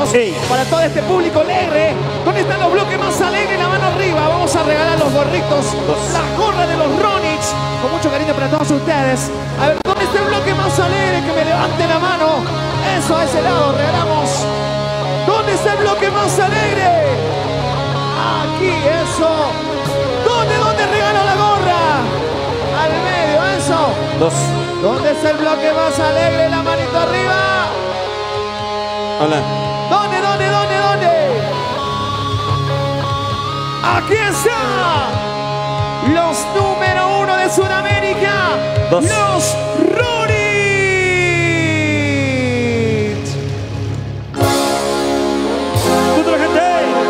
tenemos para todo este público alegre. ¿Dónde están los bloques más alegres? La mano arriba. Vamos a regalar los gorritos, las gorras de los Ronix, con mucho cariño para todos ustedes. A ver, ¿dónde está el bloque más alegre? Que me levante la mano. Eso, a ese lado, regalamos. ¿Dónde está el bloque más alegre? Aquí, eso. ¿Dónde regalo la gorra? Al medio, eso. ¿Dónde está el bloque más alegre? La manito arriba. Hola. ¿Dónde? Aquí está. Los número 1 de Sudamérica. Los Ronix. ¡Otra gente!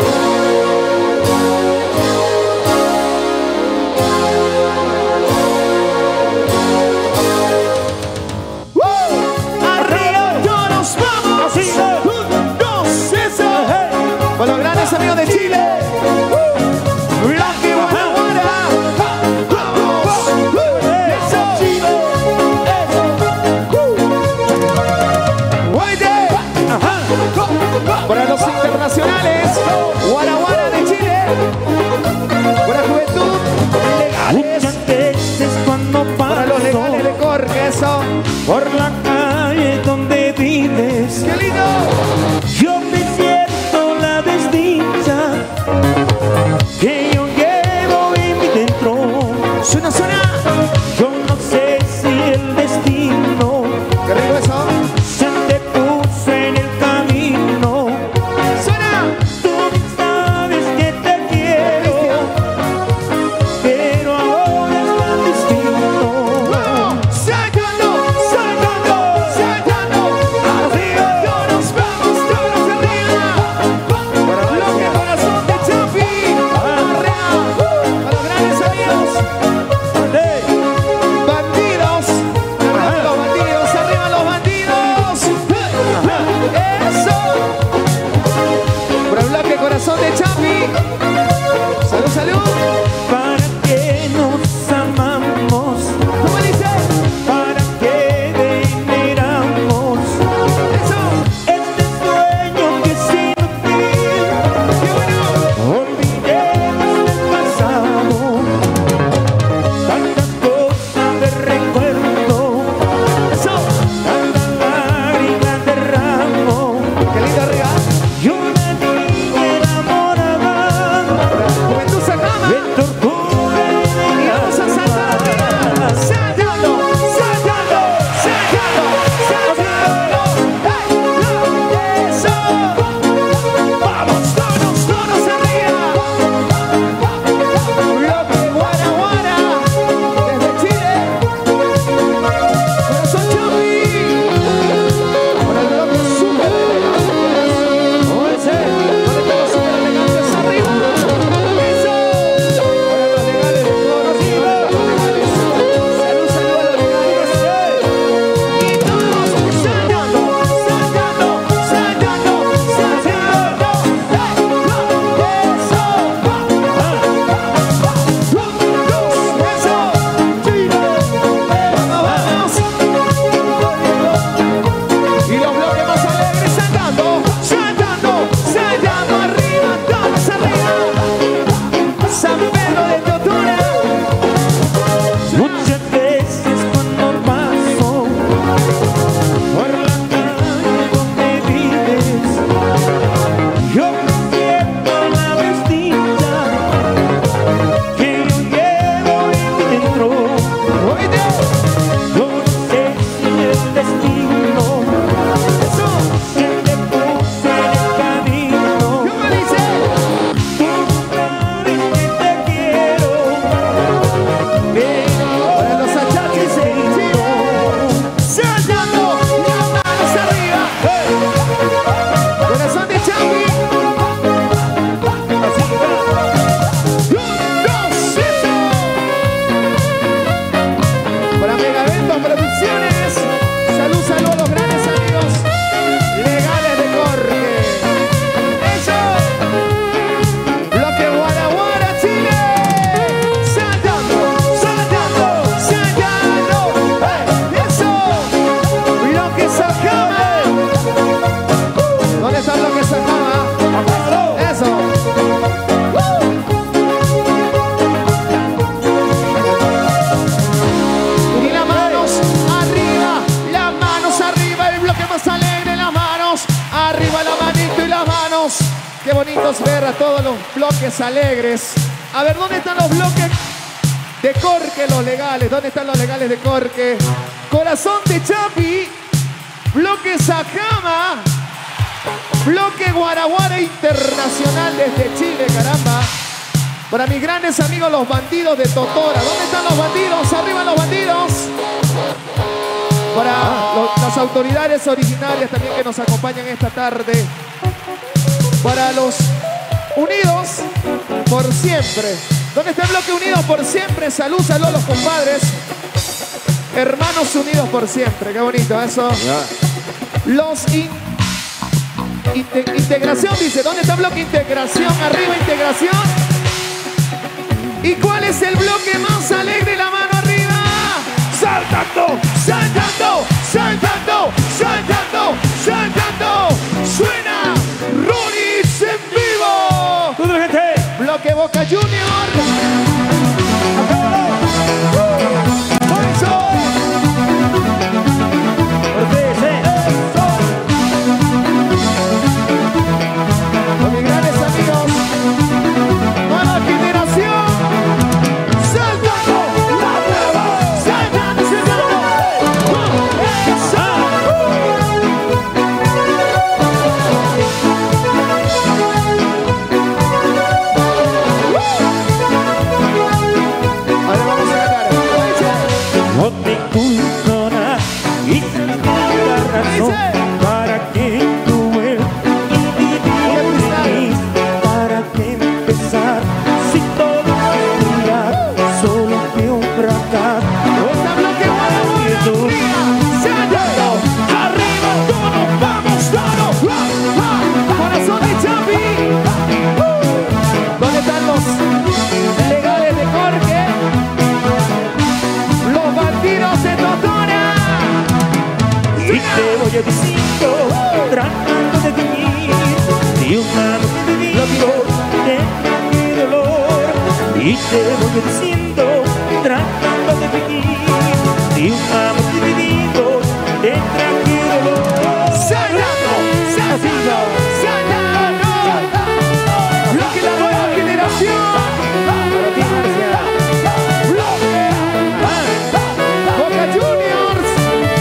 Con los grandes amigos de Chile. Blanqui, Guanaguara. Vamos. Eso. Chile. Muévete. Para los internacionales. Guanaguara de Chile. Para Juventud. Legales. Para los legales de Corque. Eso. Por la calle donde vives. ¡Qué lindo! Yo me siento la desdicha que yo llevo en mi dentro. Suena. Yo no sé si el destino ¡Qué rico eso! se te puso en el camino. Suena. Qué bonito es ver a todos los bloques alegres. A ver, ¿dónde están los bloques de Corque, los legales? ¿Dónde están los legales de Corque? Corazón de Chapi, bloque Sajama, bloque Guaraguara Internacional desde Chile, caramba. Para mis grandes amigos los bandidos de Totora. ¿Dónde están los bandidos? ¡Arriba los bandidos! Para las autoridades originarias también que nos acompañan esta tarde. Para los Unidos por Siempre. ¿Dónde está el bloque Unidos por Siempre? Salud, salud a los compadres. Hermanos unidos por siempre. Qué bonito eso. Los Integración dice. ¿Dónde está el bloque Integración? Arriba Integración. ¿Y cuál es el bloque más alegre? La mano arriba. Saltando, saltando, saltando, saltando, saltando. Suena Ronix en vivo. ¡Todo gente! Bloque Boca Junior. Por eso. Con mis grandes amigos. Nueva generación. Saltando, saltando, saltando. Ahora vamos a cantar. No te culpo nada y la razón para que tú el feliz. ¿Para qué empezar si todo es mirar solo que un fracaso? Está bloque Guaraguara arriba. Saltando, arriba, todos, vamos todos. Corazón de Chapi. ¿Dónde están los legales de Jorge? Los bandidos de Totora. Y te voy a diciendo, tratando de vivir, de una noche de vivo, de mi dolor. Y te voy a diciendo, tratando de vivir, de una noche de vivo, de mi dolor. Saltando, saltando, saltando. Bloque la nueva generación. Bloque Boca Juniors.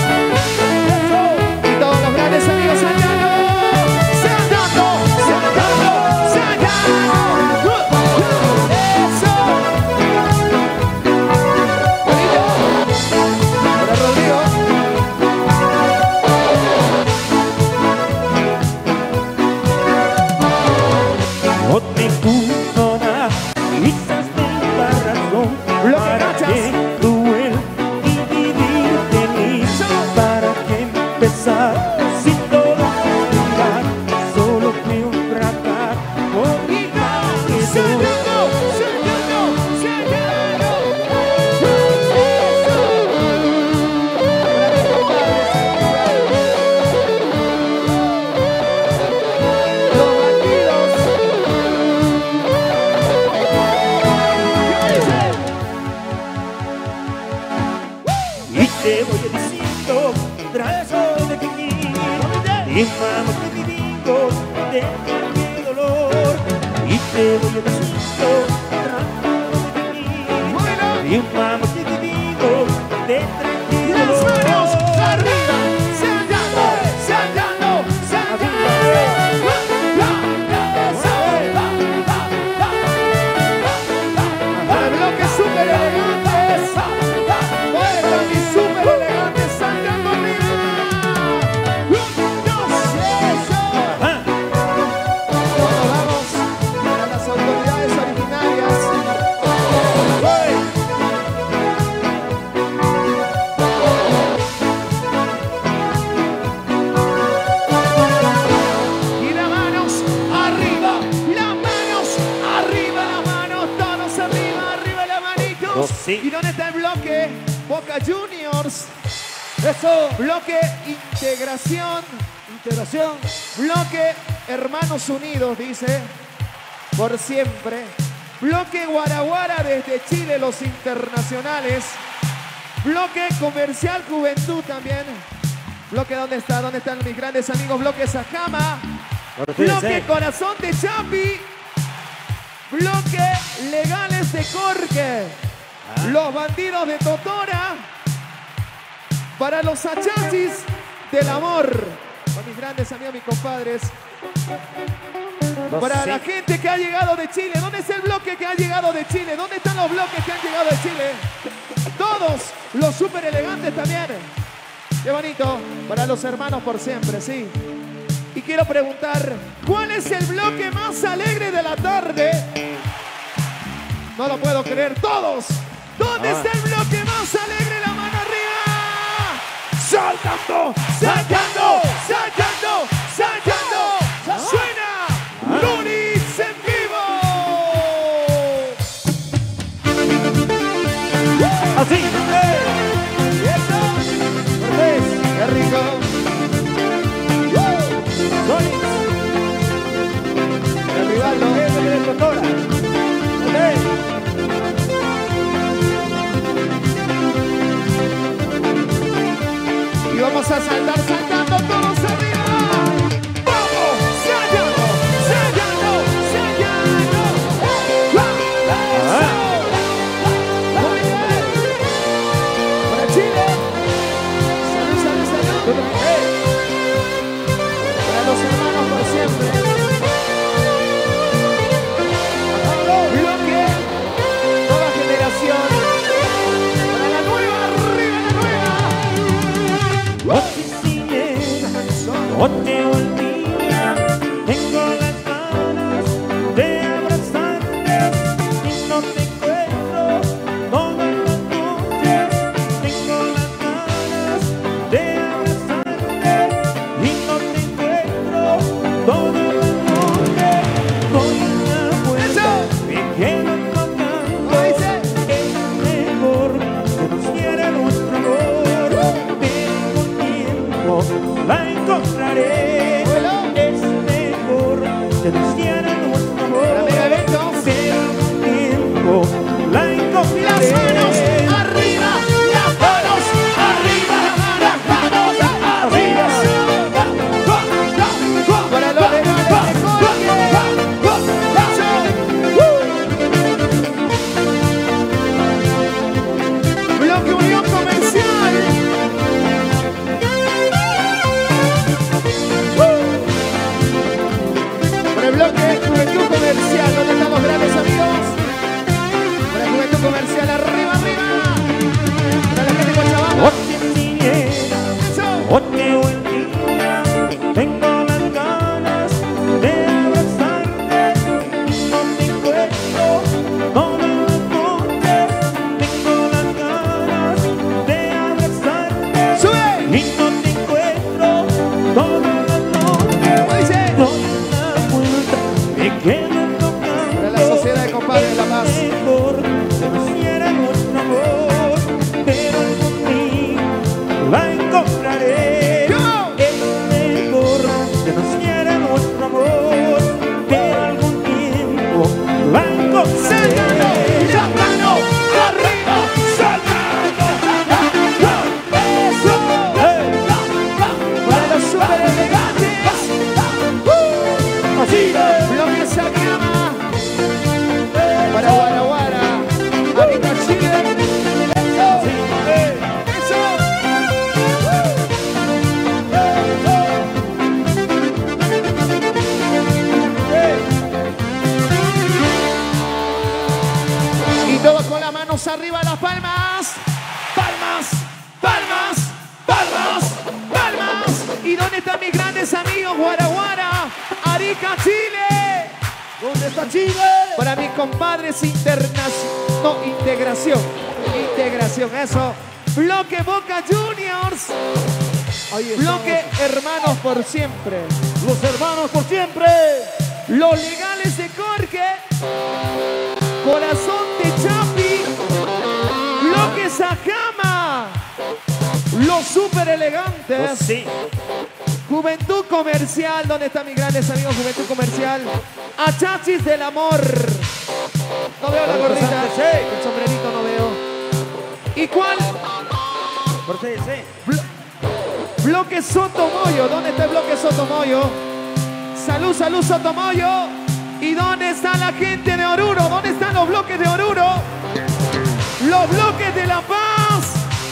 Y todos los grandes amigos saltando. Saltando, saltando, saltando. Eso. Bonito. Para Rodrigo. No te culpo nada, quizás tenga razón Bloque para Cachas. que duel y vivir feliz. ¿Para qué empezar si todo es mirar solo que un fracaso? Saltando, saltando, saltando. Los bandidos. Y te voy diciendo, trato de vivir, y vamos que vivimos de mi dolor. Y te voy diciendo, trato de vivir, y vamos que vivimos de mi Las dolor. manos arriba, saltando, saltando, saltando. Para bloques súper elegantes. Vuelvan y súper elegantes saltando arriba. 1, 2, eso. Todos vamos para las autoridades originarias. Y las manos arriba, las manos arriba, las manos, todos arriba, arriba las manitos. Oh, sí. ¿Y dónde está el bloque? Boca Juniors. Eso. Bloque Integración. Integración. Bloque Hermanos Unidos, dice. Por siempre. Bloque Guaraguara desde Chile, los internacionales. Bloque Comercial Juventud también. Bloque, ¿dónde está? ¿Dónde están mis grandes amigos? Bloque Sajama. Bloque Corazón de Chapi. Bloque Legales de Corque. Los Bandidos de Totora. Para los achachis del amor. Para mis grandes amigos, mis compadres. Para la gente que ha llegado de Chile. ¿Dónde está el bloque que ha llegado de Chile? ¿Dónde están los bloques que han llegado de Chile? Todos los súper elegantes también. Qué bonito. Para los hermanos por siempre, sí. Y quiero preguntar, ¿cuál es el bloque más alegre de la tarde? No lo puedo creer. Todos. ¿Dónde está el bloque más alegre? La mano arriba. Saltando, saltando, saltando, saltando. Suena Lunis en vivo. Así. ¿Y eso? Qué rico. El rival no es de Totora. Y vamos a saltar, saltando todos arriba. ¡Vamos! ¡Saltando! ¡Saltando! ¡Saltando! Muy bien. Para Chile. Salud, salud, salud. Para los hermanos por siempre. Bloque. Nueva generación. Para la nueva, arriba la nueva. No te olvides, tengo las ganas de abrazarte y no te encuentro todas las noches. Tengo las ganas de abrazarte y no te encuentro todas las noches. Doy una vuelta, me quedo tocando. Es mejor que nos quiera nuestro amor. Tengo tiempo, la encontraré. Es mejor que nos quiera nuestro amor. Tengo tiempo, la encontraré. Las manos arriba, las manos arriba, las manos arriba. Para los legales de Corque. Bloque Unión Comercial. Por el bloque Juventud Comercial, ¿dónde están los grandes amigos? Por el Juventud Comercial, arriba, arriba. Para la gente de Cochabamba. Tengo las ganas de abrazarte y no te encuentro todas las noches. Tengo las ganas de abrazarte y no te encuentro todas las noches. Doy una vuelta, me quedo tocando. Para la sociedad de compadres de La Paz. Mejor que nos quiera nuestro amor, pero algún día la encontraré. Es mejor que nos quiera nuestro amor, pero algún tiempo la encontraré. Las manos arriba, saltando. Eso. Para los super elegantes. Así. Bloque Sakama. Para Guaraguara. Arica Chile. Eso. Y todos con las manos arriba, las palmas. Palmas, palmas, palmas, palmas. ¿Y dónde están mis grandes amigos? Guaraguara, Arica, Chile. ¿Dónde está Chile? Para mis compadres integración. Integración, eso. Bloque Boca Juniors. Bloque Hermanos por Siempre. Los hermanos por siempre. Los Legales de Corque. Corazón de Chapi. Bloque Sajama. Los super elegantes. Sí. Juventud Comercial. ¿Dónde están mis grandes amigos? Juventud Comercial. Achachis del Amor. No veo la gorrita. El sombrerito no veo. ¿Y cuál? Por sí. Bloque Sotomoyo. ¿Dónde está el bloque Sotomoyo? Salud, salud, Sotomoyo. ¿Y dónde está la gente de Oruro? ¿Dónde están los bloques de Oruro? Los bloques de La Paz.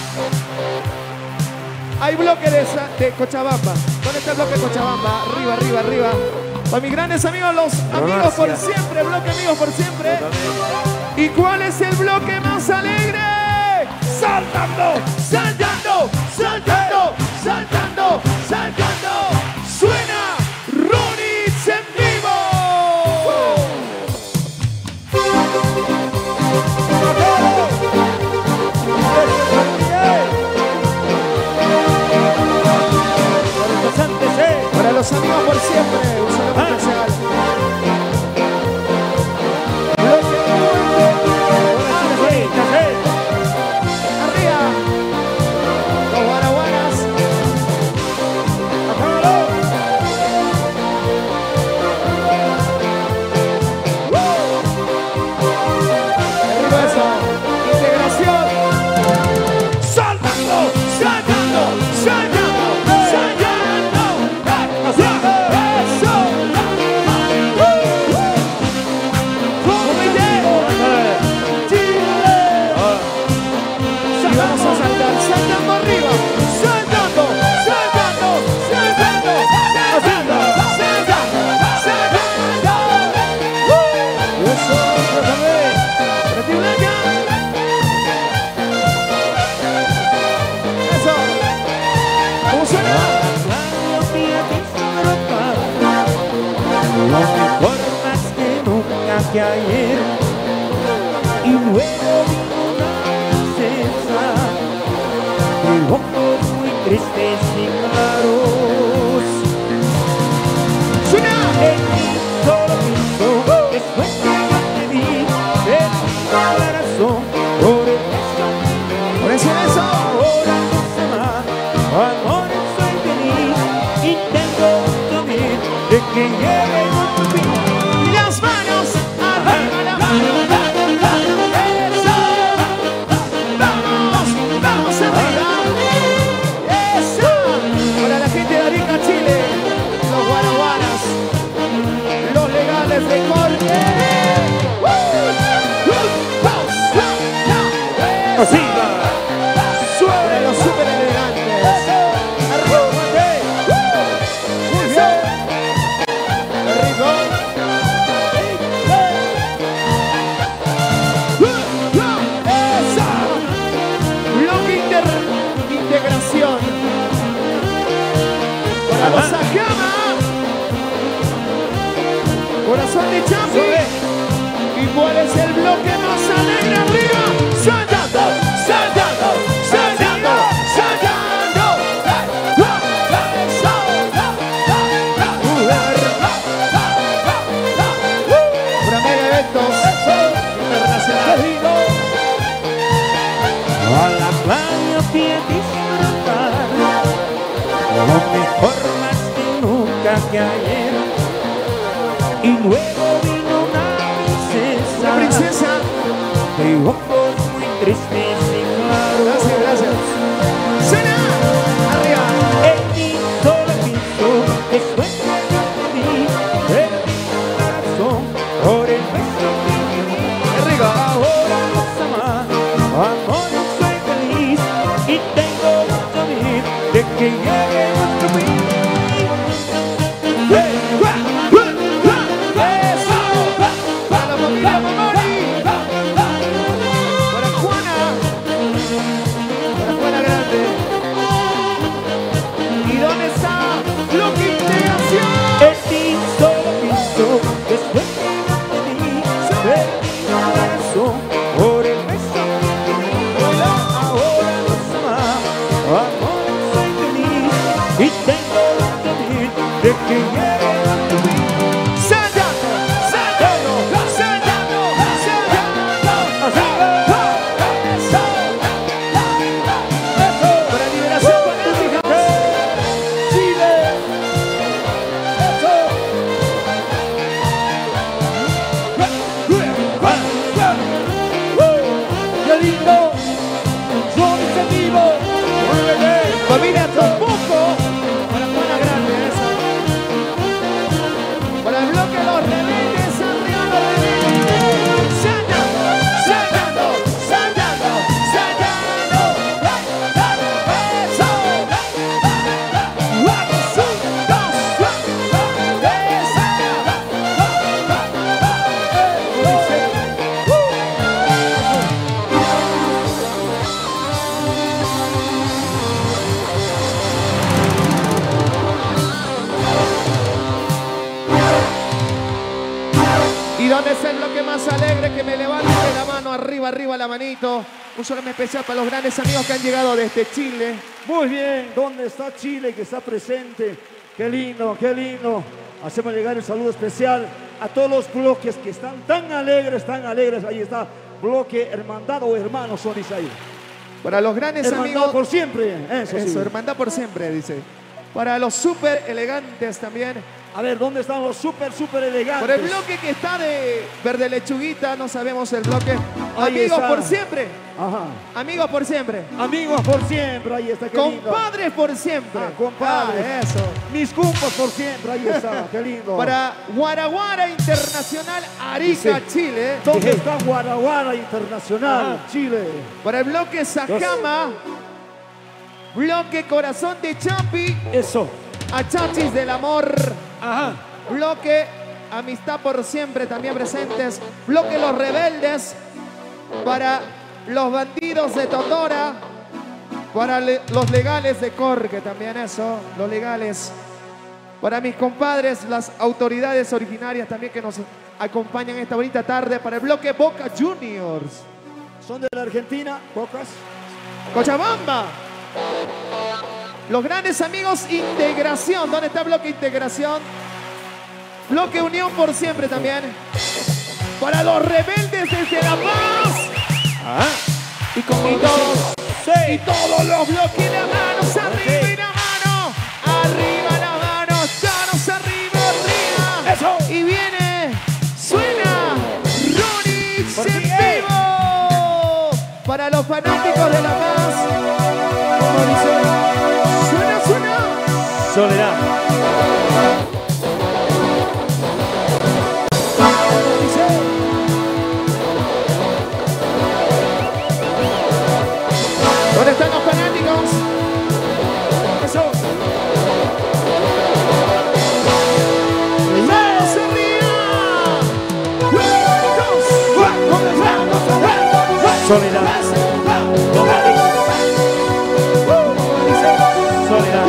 Hay bloques de Cochabamba. ¿Dónde está el bloque de Cochabamba? Arriba, arriba, arriba. Para mis grandes amigos, los amigos por siempre. Bloque amigos por siempre. ¿Y cuál es el bloque más alegre? Saltando, saltando, saltando, saltando, saltando. Suena Ronix en vivo. Para los amigos por siempre, un saludo especial. Arriba, los guaraguaras. Arriba eso, integración. Saltando, saltando, saltando, saltando. Eso. Y vamos a saltar, saltando arriba, saltando, saltando, saltando, saltando, saltando, saltando. Eso, también. Eso. ¿Cómo suena? Lo mejor más que nunca que ayer. Y luego vino una princesa de ojos muy tristes y claros. ¡Suena! En mi solo pienso, después que yo te vi, perdí la razón por el beso. Por eso, eso. Ahora no sé más, amor, soy feliz y tengo mucho miedo de que lleguemos a fin. Las manos arriba, la mano. Eso. Vamos, vamos arriba. Eso. Para la gente de Arica, Chile, los guaraguaras, los legales de corte. Así va. Suave, los super elegantes. Arriba. Muy bien. Rico. Esa. Bloque integración. Para los Akama. Corazón de Champi. ¿Y cuál es el bloque más alegre arriba? Saltando, saltando, saltando, saltando. Una mega eventos internacionales. A la playa fui a disfrutar, lo mejor más que nunca que ayer. Y luego vino una princesa, La princesa. de ojos muy tristes y claros. Gracias, gracias. Suena. Arriba. En mi solo pienso, después que yo te vi, perdí la razón por el beso que me di. Arriba. Ahora no sé más, amor, soy feliz y tengo mucho miedo de que llegue nuestro fin. Eso. Para la familia Mamori. ¿Y dónde está el bloque más alegre? Que me levante la mano, arriba, arriba la manito. Un saludo especial para los grandes amigos que han llegado desde Chile. Muy bien, ¿dónde está Chile que está presente? Qué lindo, qué lindo. Hacemos llegar el saludo especial a todos los bloques que están tan alegres, tan alegres. Ahí está, bloque Hermandad o Hermanos son, dice ahí. Para los grandes Hermandad amigos. por siempre, eso sí. Hermandad por siempre, dice. Para los súper elegantes también. A ver, ¿dónde están los súper elegantes? Por el bloque que está de verde lechuguita, no sabemos el bloque. Ahí Amigos está. por siempre. Ajá. Amigos por siempre. Amigos por siempre, ahí está, qué lindo. Compadres por siempre. Compadres. Eso. Mis cumpos por siempre, ahí está, qué lindo. Para Guaraguara Internacional Arica, Sí. Chile. ¿Dónde está Guaraguara Internacional, Chile? Para el bloque Sajama. Bloque Corazón de Champi. Eso. A Chachis del Amor. Ajá. Bloque Amistad por siempre también presentes. Bloque Los Rebeldes. Para los bandidos de Totora. Para los legales de Corque también eso. Los legales. Para mis compadres, las autoridades originarias también que nos acompañan esta bonita tarde. Para el bloque Boca Juniors. Son de la Argentina, Bocas. Cochabamba. Los grandes amigos Integración. ¿Dónde está el bloque Integración? Bloque Unión por siempre también. Para los rebeldes desde La Paz. Y todos. Sí. Y todos los bloques. La manos arriba y la mano. Arriba la mano. Manos arriba, arriba. Eso. Y viene. Suena. Ronix en vivo. Para los fanáticos de La Paz. Como dice. Suena. Soledad. ¿Dónde están los fanáticos? Eso. ¡Manos arriba! Soledad. Soledad.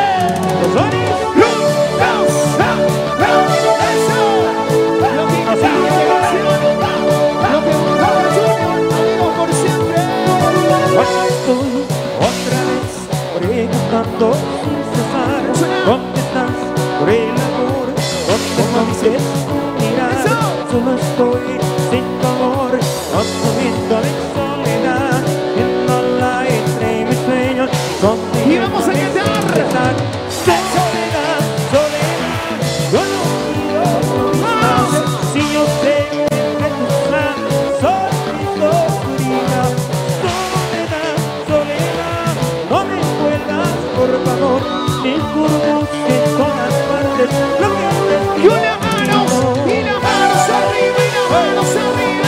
Estoy otra vez preguntando sin cesar ¿dónde estás por el amor? ¿Dónde no dices mirar? Solo estoy sin tu amor, consumiendo de soledad, viéndola entre mis sueños. Y vamos a cantar. Soledad, soledad, yo no quiero más. Si yo sé que entre tus manos soy mi oscuridad. Soledad, no me vuelvas, por favor, ni busques en todas partes lo que te Y una mano, y las manos arriba, y las manos arriba.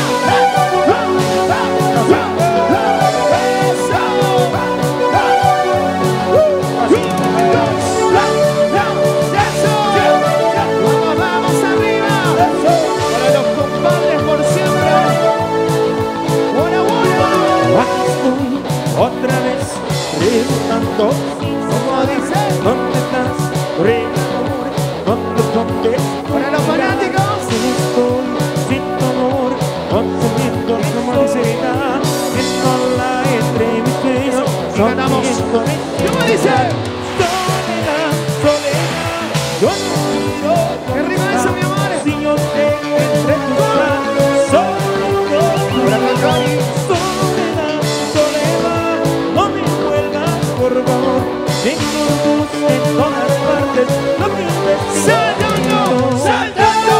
Vamos arriba. Para los compadres por siempre. Buena, buena. Aquí estoy otra vez preguntando Como dice. ¿dónde estás? Por el amor, ¿dónde? Para los fanáticos. Estoy sin tu amor, consumiendo mi soledad, viéndola entre mis sueños, Y ganamos. sonriendo de ¿Cómo dice? soledad, soledad, yo no quiero ¿Qué rima eso, mi amor? si yo sé que entre tus manos soy Para el Johnny. soledad, soledad, no me vuelvas, por favor, tengo luz en todas partes, lo que necesito. ¡Saltando! ¡Saltando!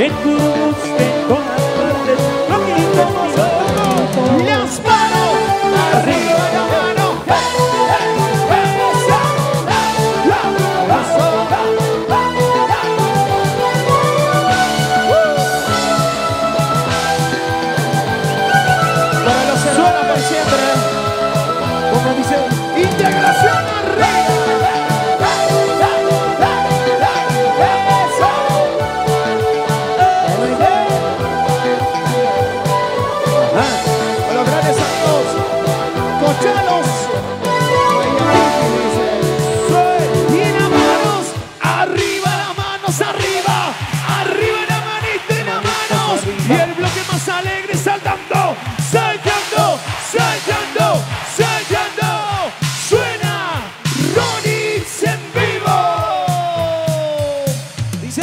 que tú guste en todas partes, loquito nosotros. Las manos arriba, la mano. Para los hermanos por siempre. Como dice, Integración arriba. A los grandes amigos, cochalos. Y las manos, arriba las manos, arriba, arriba la manita y las manos. Y el bloque más alegre saltando, saltando, saltando, saltando. Suena Ronix en vivo. dice.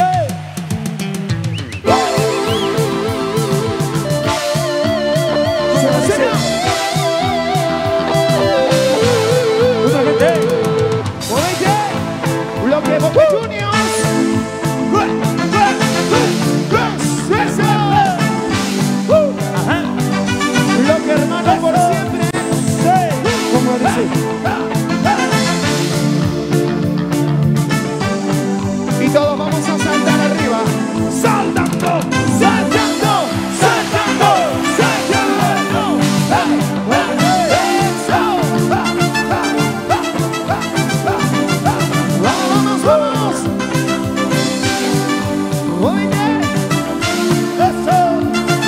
Bloque Boca Juniors. Ajá. Bloque hermano por siempre. Como dice. Y todos vamos a saltar arriba. Saltando, saltando, saltando, saltando. Vamos, vamos. Muy bien. Eso.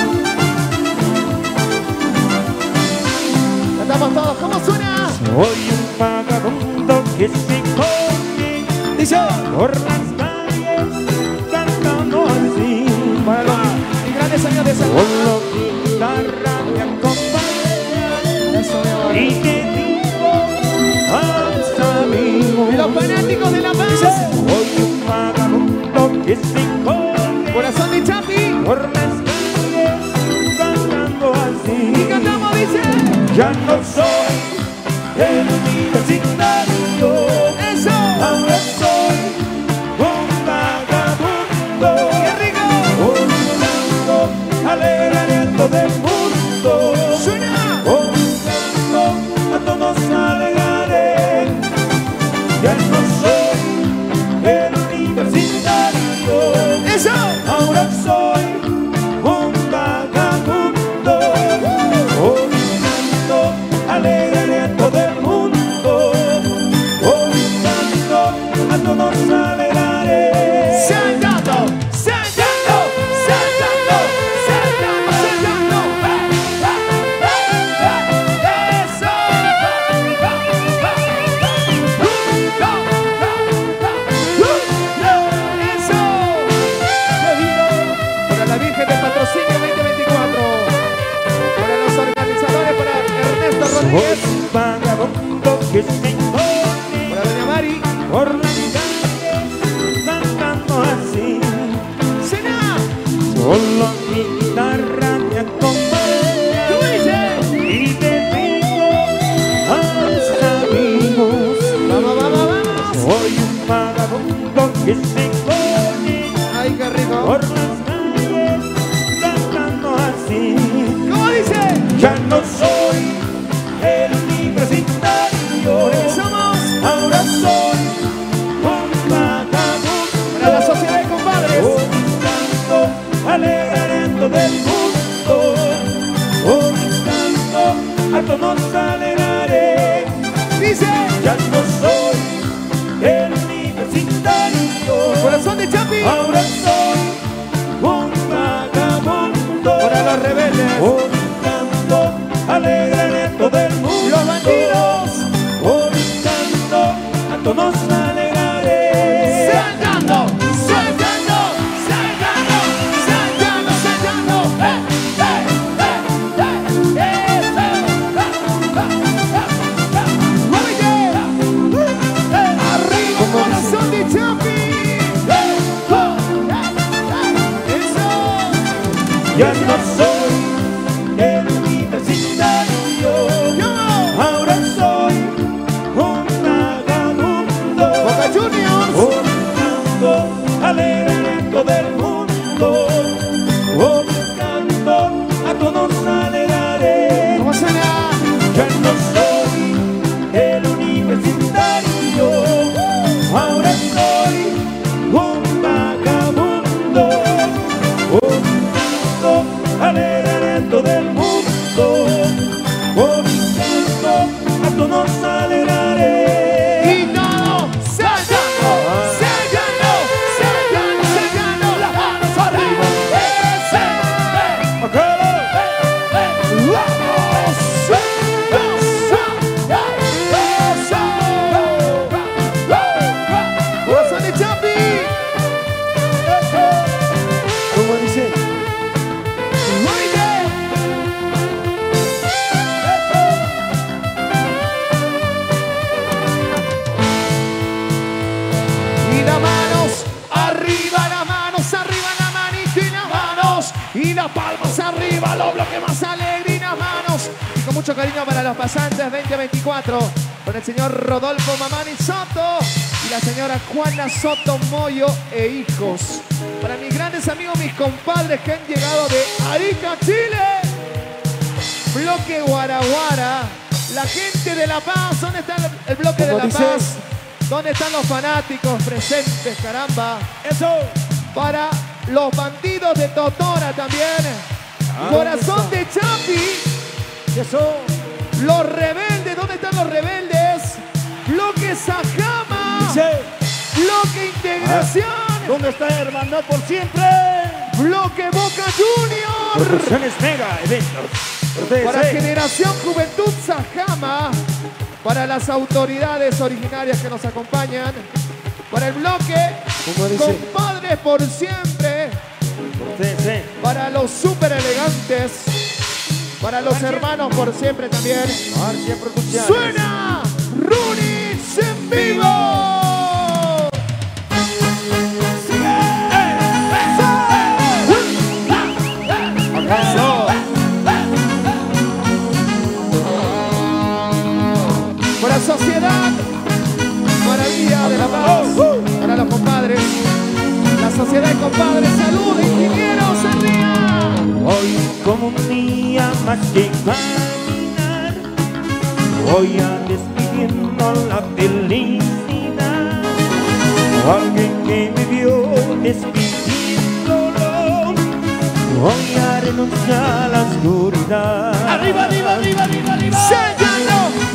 Cantamos todos. ¿Cómo suena? Soy un vagabundo que se corre, Dice. por las calles cantando así. Para los grandes años de San Solo mi guitarra me acompaña Eso me va. y te digo a mis amigos. Y los fanáticos de La Paz. Soy un vagabundo que se corre Corazón de Chapi. por las calles cantando así. Y cantamos, dice. Ya no soy el universitario, Eso. ahora soy un vagabundo. ¡Qué rico! Un canto alegre a todo el mundo. Suena. Un canto a todos alegraré. Ya no soy el universitario, Eso. ahora soy un vagabundo. Un canto alegre a todo el mundo. Un canto a todos alegraré. Saltando, saltando, saltando, saltando, saltando. Eso. Eso. Para la Virgen del Patrocinio 2024. Para los organizadores, para Ernesto Soy Rodríguez. un vagabundo que se corre Para Doña Mari. por las calles cantando así. Cena. Solo mi guitarra me acompaña ¿Cómo dice? y te digo a mis amigos. Vamos, vamos, vamos. Soy un vagabundo que se corre Ay, qué rico. por las calles cantando así. ¿Cómo dice? Ya no soy el universitario, Porque somos ahora soy un vagabundo. para la sociedad de compadres. Un canto alegre a todo el mundo. Un canto a todos alegraré. Dice. Ya no soy el universitario, Corazón de Chapi. ahora soy un vagabundo. Para los rebeldes. Un canto alegre a todo el mundo. Los bandidos. Un canto a todos alegraré. Saltando, saltando, saltando, saltando, saltando. Muy bien. Arriba, corazón de Chapi. Eso. Ya no soy el universitario, ahora soy un vagabundo. Las palmas arriba, los bloques más alegres y las manos. Y con mucho cariño para los pasantes 2024. Con el señor Rodolfo Mamani Soto y la señora Juana Soto Moyo e hijos. Para mis grandes amigos, mis compadres que han llegado de Arica, Chile. Bloque Guaraguara. La gente de La Paz. ¿Dónde está el bloque de La Paz? ¿Dónde están los fanáticos presentes, caramba? Eso. Para los bandidos de Totora también. Corazón de Chapi. Eso. Los rebeldes. ¿Dónde están los rebeldes? Bloque Sajama. Dice. Bloque Integración. ¿Dónde está Hermandad por siempre? Bloque Boca Junior. Producciones Mega Eventos. Para Generación Juventud Sajama. Para las autoridades originarias que nos acompañan. Para el bloque Compadres por siempre. Para los super elegantes. Para los hermanos por siempre también. Suena Runix en vivo. Para Sociedad Maravilla de La Paz, para los compadres, la Sociedad de Compadres, salud, ingenieros, el día. Hoy como un día más que caminar, voy a despidiendo la felicidad. Alguien que me vio despidiéndolo, voy a renunciar a la oscuridad. Arriba, arriba, arriba, arriba, arriba. ¡Sellalo!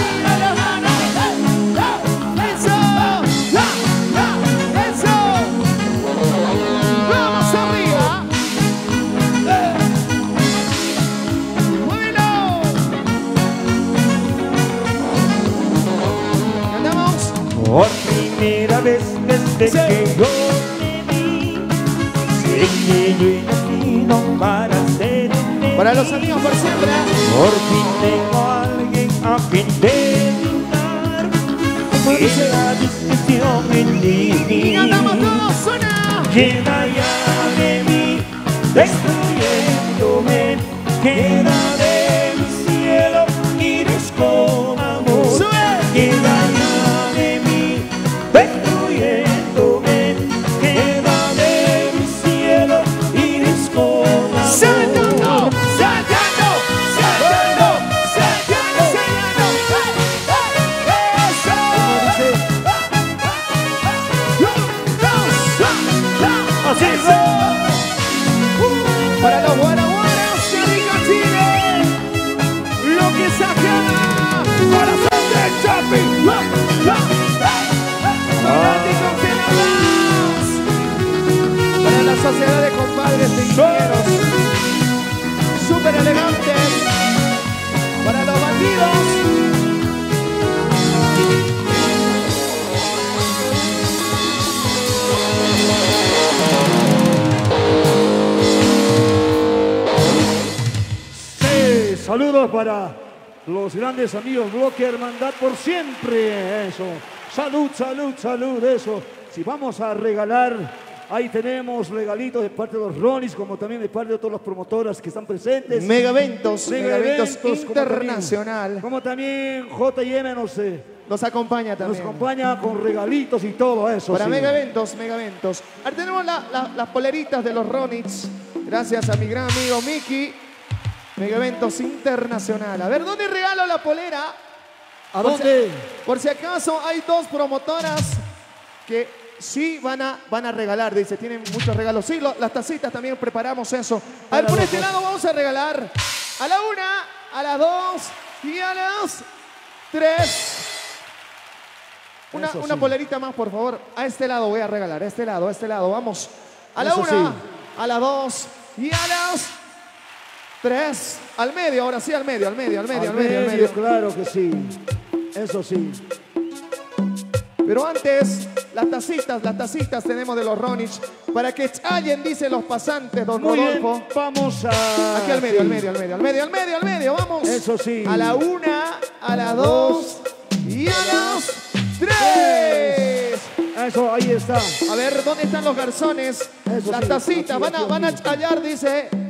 Por primera vez desde que yo te vi, sé que yo he nacido para ser feliz. Para los amigos por siempre. Por fin tengo a alguien a quien dedicar y la distinción en mí. Y cantamos todos, suena. Queda ya de mí, destruyéndome. Queda de mi cielo, iris con amor. Queda ya de mí, destruyéndome. Queda de mi cielo, iris con amor. ¡Sellalo! ¡Sellalo! ¡Sellalo! Así es. Para los guaraguaras de Arica, Chile, lo que Sajama, corazón de Chapi, fanáticos de La Paz, para la Sociedad de Compadres de Ingenieros, súper elegantes, para los bandidos. Saludos para los grandes amigos Bloque Hermandad por siempre. Eso. Salud, salud, salud. Eso. Si vamos a regalar, ahí tenemos regalitos de parte de los Ronis, como también de parte de todas las promotoras que están presentes. Mega eventos Eventos internacional. Como también J&M nos acompaña también. nos acompaña con regalitos y todo eso. Para sí. mega eventos, mega eventos. Ahora tenemos las poleritas de los Ronix. Gracias a mi gran amigo Miki. Mega eventos internacional. A ver, ¿dónde regalo la polera? ¿A dónde? Por si acaso hay dos promotoras que sí van a regalar. Dice, tienen muchos regalos. Sí, las tacitas también preparamos eso. A ver, por este lado vamos a regalar a la 1, a las 2 y a las 3. Una polerita más, por favor. A este lado voy a regalar. A este lado. Vamos. A la 1, a las 2 y a las 3. Al medio, ahora sí, al medio. Claro que sí. Eso sí. Pero antes, las tacitas tenemos de los Ronich. Para que challen, dicen los pasantes, don Muy Rodolfo. bien, vamos a... Aquí al medio, vamos. Eso sí. A la 1, a la 2 y a las 3. Eso, ahí está. A ver, ¿dónde están los garzones? Eso las sí, tacitas, aquí, van a challar, dice.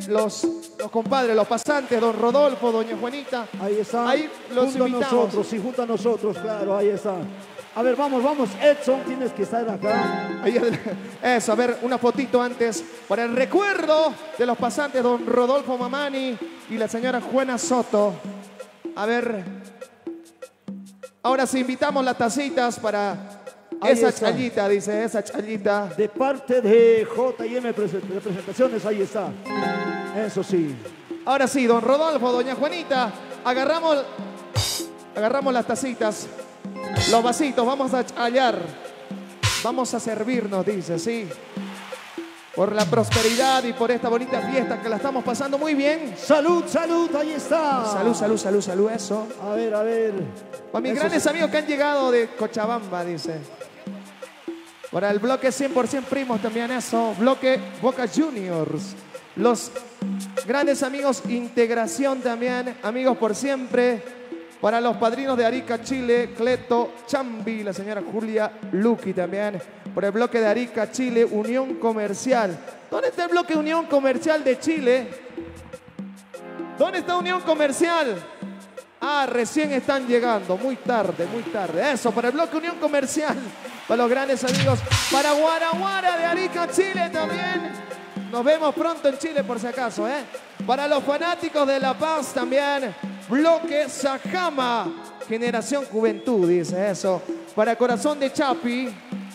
los compadres, los pasantes, don Rodolfo, doña Juanita. Ahí está. Ahí los junto invitamos. a nosotros, sí, junto a nosotros, claro, ahí está. A ver, vamos, Edson, tienes que estar acá. Ahí, eso, a ver, una fotito antes para el recuerdo de los pasantes, don Rodolfo Mamani y la señora Juana Soto. A ver, ahora sí invitamos las tacitas para Ahí esa está. challita, dice, esa challita. De parte de J&M Representaciones, ahí está. Eso sí. Ahora sí, don Rodolfo, doña Juanita, agarramos las tacitas, los vasitos, vamos a hallar, vamos a servirnos, dice, sí. Por la prosperidad y por esta bonita fiesta que la estamos pasando muy bien. Salud, ahí está. Salud, eso. A ver. Para mis Eso grandes sí. amigos que han llegado de Cochabamba, dice. Para el bloque 100% primos también eso. Bloque Boca Juniors. Los grandes amigos Integración también. Amigos por siempre. Para los padrinos de Arica, Chile. Cleto Chambi, la señora Julia Luqui también. Por el bloque de Arica, Chile. Unión Comercial. ¿Dónde está el bloque Unión Comercial de Chile? ¿Dónde está Unión Comercial? Ah, recién están llegando, muy tarde. Eso, para el bloque Unión Comercial, para los grandes amigos, para Guaraguara de Arica, Chile también. Nos vemos pronto en Chile por si acaso, ¿eh? Para los fanáticos de La Paz también, bloque Sajama, Generación Juventud, dice eso. Para Corazón de Chapi.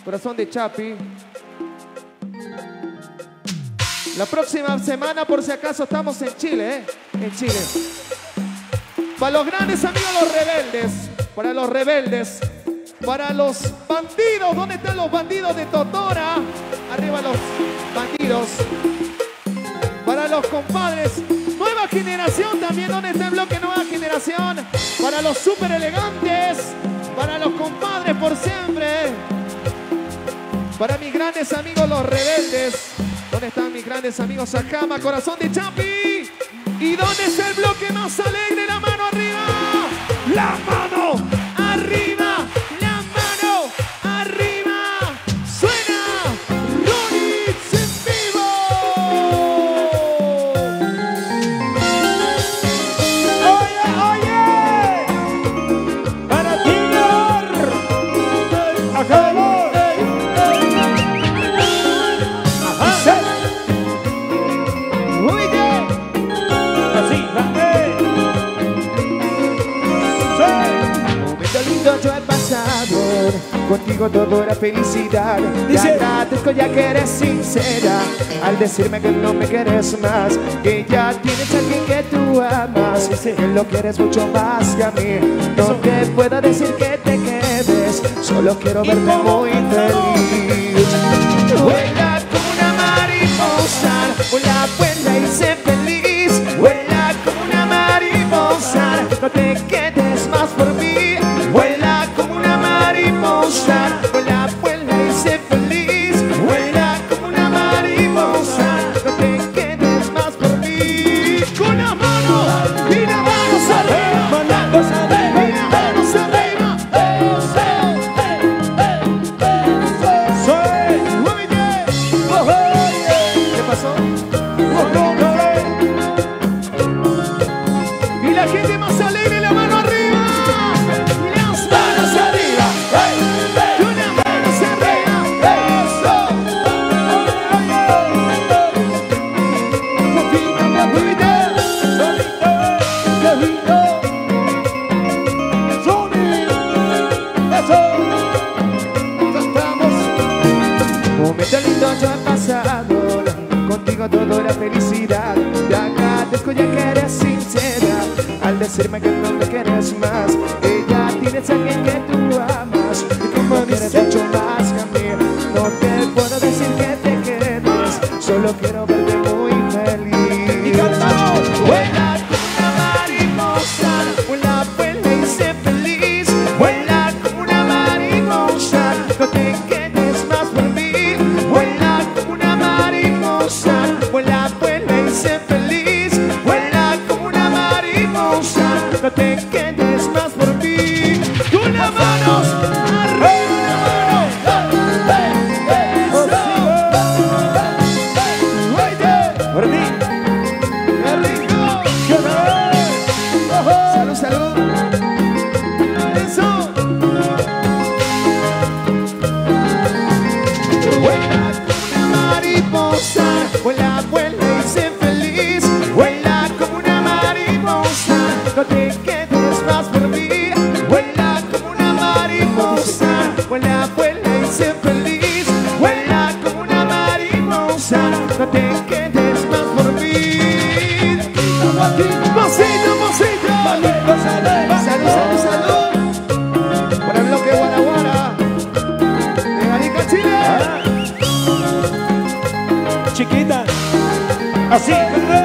La próxima semana, por si acaso, estamos en Chile, ¿eh? En Chile. Para los grandes amigos, los rebeldes. Para los rebeldes. Para los bandidos. ¿Dónde están los bandidos de Totora? Arriba los bandidos. Para los compadres. Nueva generación también. ¿Dónde está el bloque Nueva Generación? Para los súper elegantes. Para los compadres por siempre. Para mis grandes amigos, los rebeldes. ¿Dónde están mis grandes amigos? Sajama, Corazón de Chapi. ¿Y dónde está el bloque más alegre? La mano arriba. La mano arriba. La mano arriba. Suena Ronix en vivo. Oye, para ti, acá Yo he pasado, contigo todo era felicidad. Te Dice. agradezco ya que eres sincera al decirme que no me quieres más, que ya tienes a alguien que tú amas, Dice. que lo quieres mucho más que a mí. No te puedo decir que te quedes, solo quiero verte muy feliz. Vuela como una mariposa, vuela, vuela y sé feliz. Vuela como una mariposa, no te quedes más por mí. Vuela como una mariposa, vuela, vuela y sé feliz. Vuela como una mariposa, no te quedes más por mí. Con las manos y las manos arriba, manos arriba, y las manos arriba. ¿Qué pasó? Y la gente más alegre, la mano arriba. Las manos arriba. Con las manos arriba. Eso. Momento lindo yo he pasado, contigo todo era felicidad. Te agradezco ya que eres sincera al decirme que no me quieres más, que ya tienes a alguien que tú amas y que no quieres mucho más que a mí. No te puedo decir que te quedes, solo quiero verte muy feliz. Y cantamos. Vuela como una mariposa, vuela, vuela y sé feliz. Vuela como una mariposa, no te quedes más por mí. Vuela como una mariposa, vuela, vuela y sé feliz. Vuela como una mariposa, no te quedes más por mí. Con las manos arriba, por ti. vuela, vuela y sé feliz. Vuela como una mariposa, no te quedes más por mí. Pasito, pasito. Salud, salud, salud. Por el bloque Guaraguara de Arica, Chile. Chiquita, así.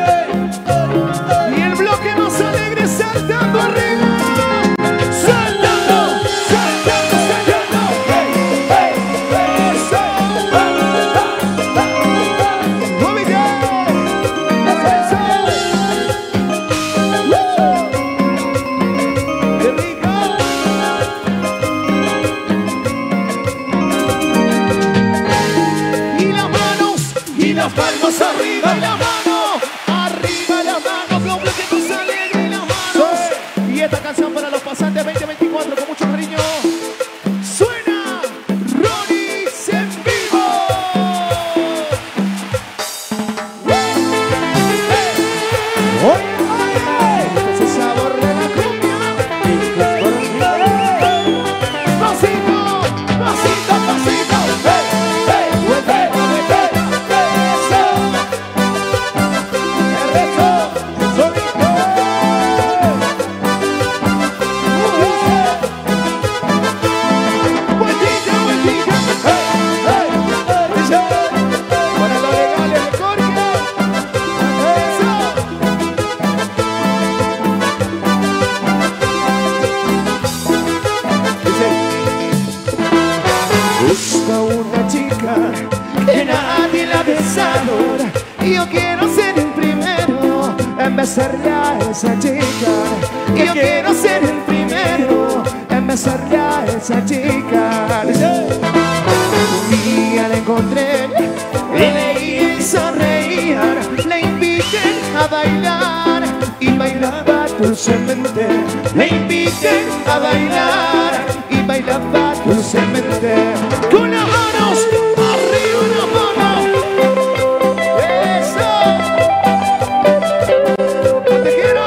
Y el bloque más alegre saltando arriba. Saltando, saltando, saltando. Hey, hey, hey, Bobby Girl. Eso. Qué rico. Y las manos y las palmas arriba y las manos. Arriba las manos, los bloques más alegres y las manos. Y esta canción para los pasantes 2024 con mucho cariño. Suena Ronix en vivo. Este es el sabor de la cumbia. Pasito, pasito, pasito. Hey, hey, hey, hey, hey, eso. El resto, solito. Vueltita, vueltita. Hey, hey, eso. Para los legales de Corque. Eso. Busca una chica que nadie la ha besado y yo quiero ser el primero en besarle a esa chica. Y yo quiero ser el primero en besarle a esa chica. Un día la encontré y leí y sonreía. Le invité a bailar y bailaba dulcemente. Le invité a bailar y bailaba dulcemente. Con las manos arriba, las manos. Eso. Te quiero.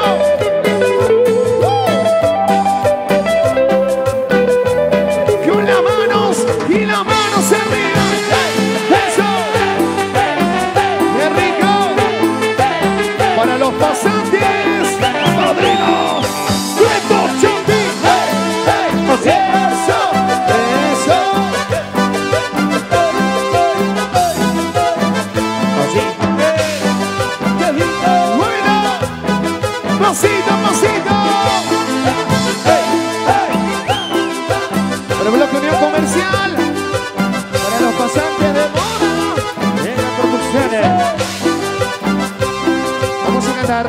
Con las manos y las manos arriba. Eso. Qué rico. Para los pasantes, padrinos. Reto Champi. Eso. Eso. Bueno. Pasito, pasito. Para el bloque Unión Comercial. Para los pasantes de moda. Venga, producciones. Vamos a cantar.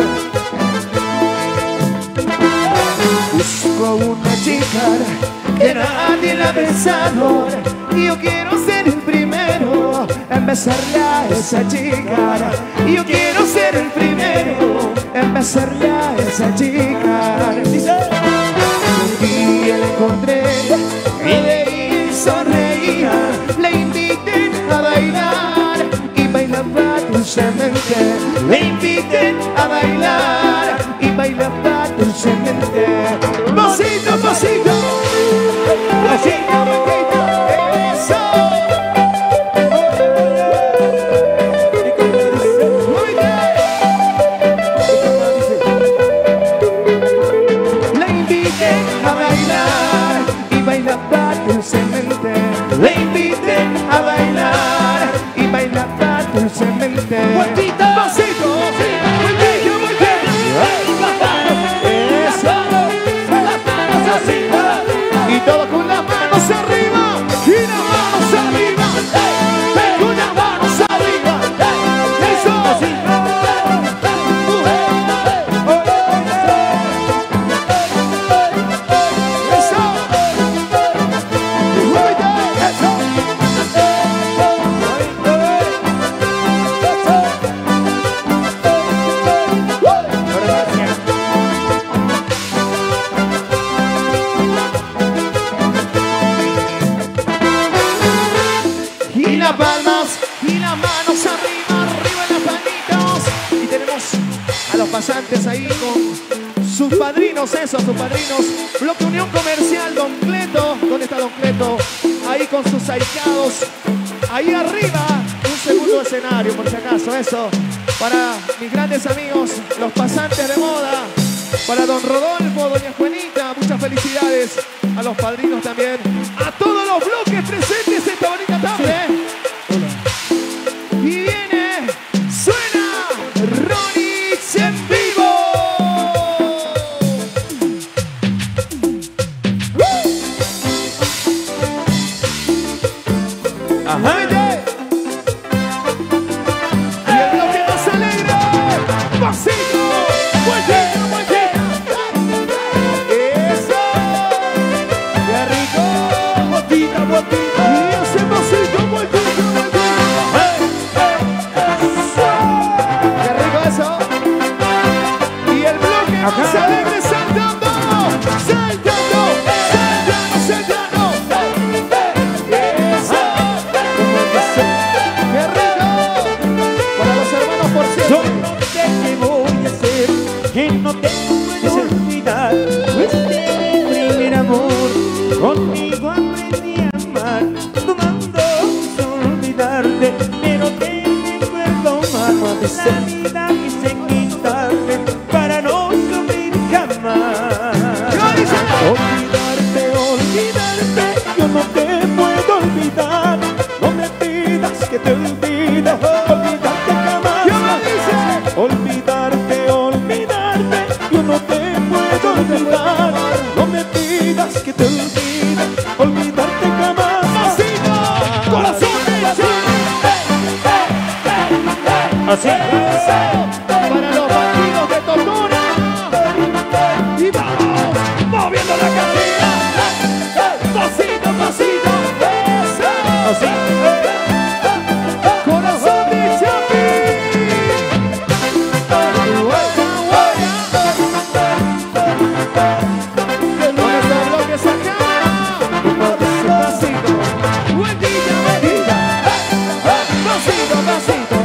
Busco una chica que nadie la ha besado y yo quiero ser el primero en besarle a esa chica. Y yo quiero ser el primero en besarle a esa chica. Un día la encontré y le sonreía. Le invité a bailar y bailaba dulcemente. Le invité a bailar y bailaba dulcemente. Pasito, pasito, pasito, pasito, eso. Muy bien. Le invité a bailar y bailaba dulcemente. Le invité a bailar y bailaba dulcemente. Pasito, muy bien, muy bien. Eso. Y todo con las manos arriba. Y las manos arriba. Con las manos arriba. Eso. Eso. Muy bien. Eso. Y las palmas y las manos arriba, arriba las manitos. Y tenemos a los pasantes ahí con sus padrinos, eso, sus padrinos. Bloque Unión Comercial, Don Cleto. ¿Dónde está Don Cleto? Ahí con sus ahijados. Ahí arriba, un segundo escenario, por si acaso, eso. Para mis grandes amigos, los pasantes de moda. Para Don Rodolfo, Doña Juanita, muchas felicidades. A los padrinos también. A todos los bloques presentes esta bonita tarde. Y viene, suena Ronix en vivo. Ajá. Y el bloque más alegre. Pasito, vueltita, vueltita. Eso. Qué rico. Vueltita, vueltita. Y ese pasito, vueltita, vueltita. Qué rico eso. Y el bloque más alegre saltando. Saltando, saltando, saltando. Eso. Qué rico. Para los hermanos por Yo siempre. no sé qué voy a hacer, que no te puedo olvidar. Fuiste mi primer amor, conmigo aprendí a amar. Tomando sin olvidarte, pero te recuerdo más. La vida quise quitarme para no sufrir jamás. Olvidarte, olvidarte, yo no te puedo olvidar. No me pidas que te olvide, olvidarte jamás. Olvidarte, olvidarte, yo no te puedo olvidar. No me pidas que te olvide, olvidarte jamás. Corazón de Así. para los bandidos de Tortura. Y vamos, moviendo la cadera. Pasito, pasito. Eso. Así. Corazón de Chapi. Con estos bloques acá. Pasito. Vueltita, vueltita. Pasito, pasito.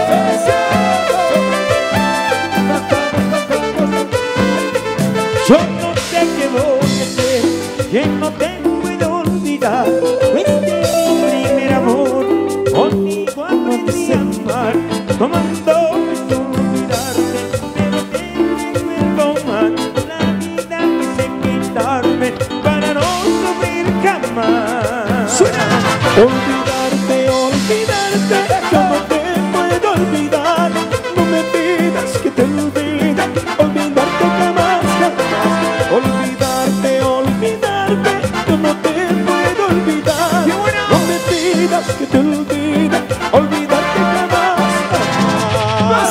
Yo no sé qué voy a hacer, que no te puedo olvidar. Fuiste mi primer amor, contigo aprendí a amar. Tomando sin olvidarte, pero te recuerdo más. La vida quise quitarme para no sufrir jamás. Olvidarte, olvidarte, yo no te puedo olvidar. No me pidas que te olvide, olvidarte jamás, jamás. Olvidarte, olvidarte, yo no te puedo olvidar. No me pidas que te olvide, olvidarte jamás, jamás.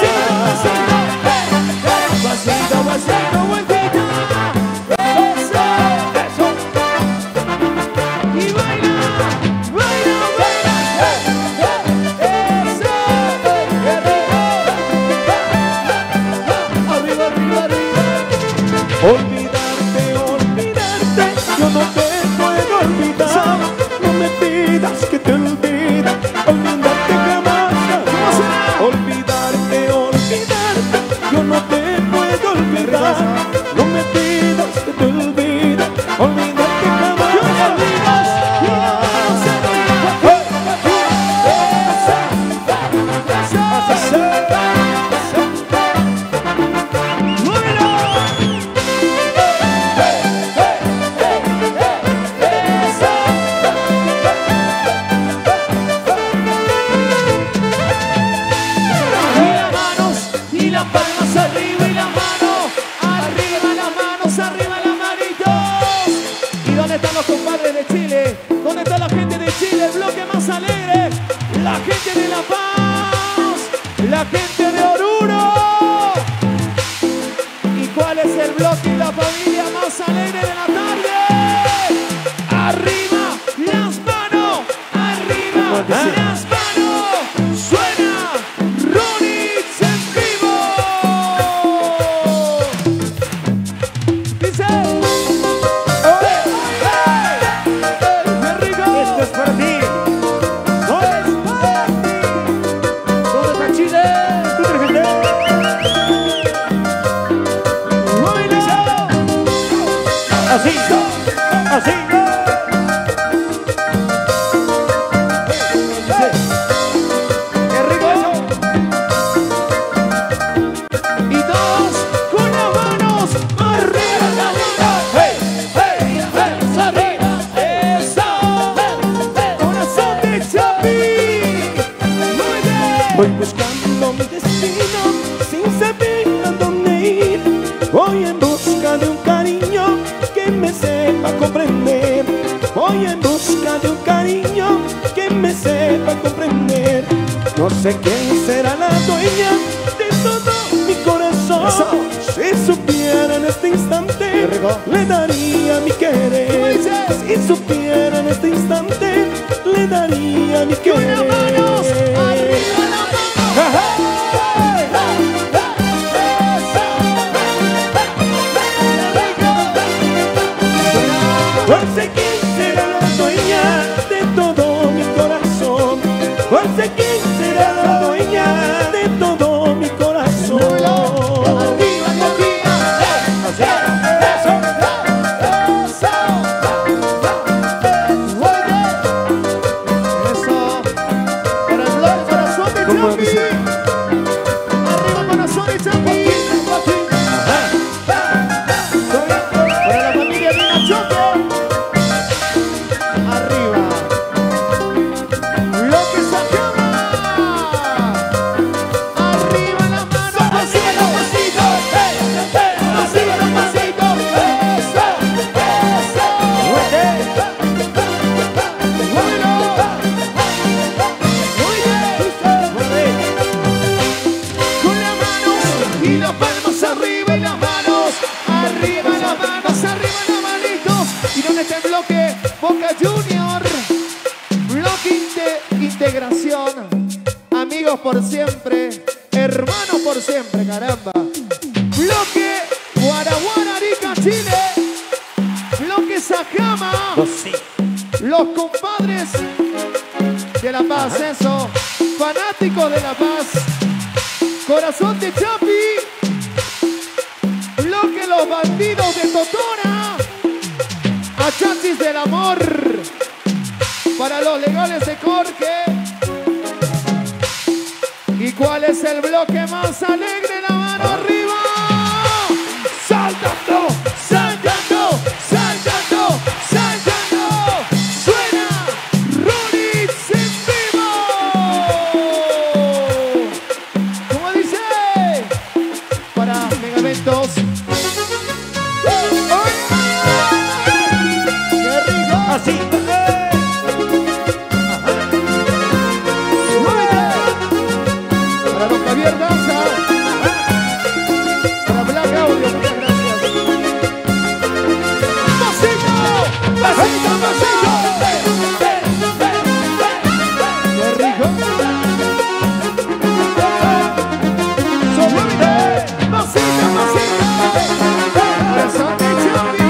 Pasito, pasito, vueltita. Eso, eso. Y baila, baila, baila. Eso, qué rico. Arriba, arriba, arriba. Olvidarte, olvidarte, yo no te puedo olvidar. No me pidas que te olvide, olvidarte jamás, jamás. Olvidarte, olvidarte, yo no te puedo olvidar. No me pidas que te olvide, olvidarte jamás. Y las manos y las palmas arriba y las manos arriba, las manos arriba, las manitos. ¿Y dónde están los compadres de Chile? ¿Dónde está la gente de Chile? El bloque más alegre. La gente de La Paz. La gente de Oruro. ¿Y cuál es el bloque y la familia más alegre de la tarde? Arriba las manos. Arriba las manos. Suena Ronix en vivo. Dice. ¡Qué rico! Esto es para ti. ¿Dónde está Chile? Así, así. ¡Qué rico eso! Y todos con las manos arriba, Hey, hey, hey, arriba, eso. corazón de Chapi. Muy bien. Voy buscando mi destino sin saber a dónde ir. Voy en busca de un cariño que me sepa comprender. Voy en busca de un cariño que me sepa comprender. No sé quién será la dueña de todo mi corazón. Si supiera en este instante, le daría mi querer. Si supiera en este instante, le daría mi querer. Con las manos arriba, las No sé quién será la dueña de todo mi corazón. No sé quién será la dueña de todo mi corazón. arriba, arriba. Eso. Para el corazón de Chapi. Arriba, corazón de Chapi. Para la familia de Nachoque. Arriba. Lo que se acaba. Arriba las manos. Arriba los pasitos. Arriba los pasitos. Eso. Eso. Bueno. Muy bien. Con las manos y las palmas arriba y las manos arriba, las manos arriba, las manitos. ¿Y dónde está el bloque? Boca Junior. Bloque integración. Amigos por siempre. Hermanos por siempre, caramba. Bloque Guaraguara, Arica, Chile. Bloque Sajama. Los compadres de La Paz, eso. Fanáticos de La Paz. Corazón de Chapi. Bloque Los Bandidos de Totora. Achachis del Amor. Para los legales de Corque. ¿Y cuál es el bloque más alegre? La mano arriba. Saltando, saltando, saltando, saltando. Suena Ronix en vivo. ¿Cómo dice? Para Megaventos. ¡Qué rico! Así. Para don Javier Danza. Para Black Audio, muchas gracias. ¡Pasito! ¡Pasito, pasito! ¡Qué rico! ¡Suave! ¡Pasito, pasito! ¡Corazón de Chapi!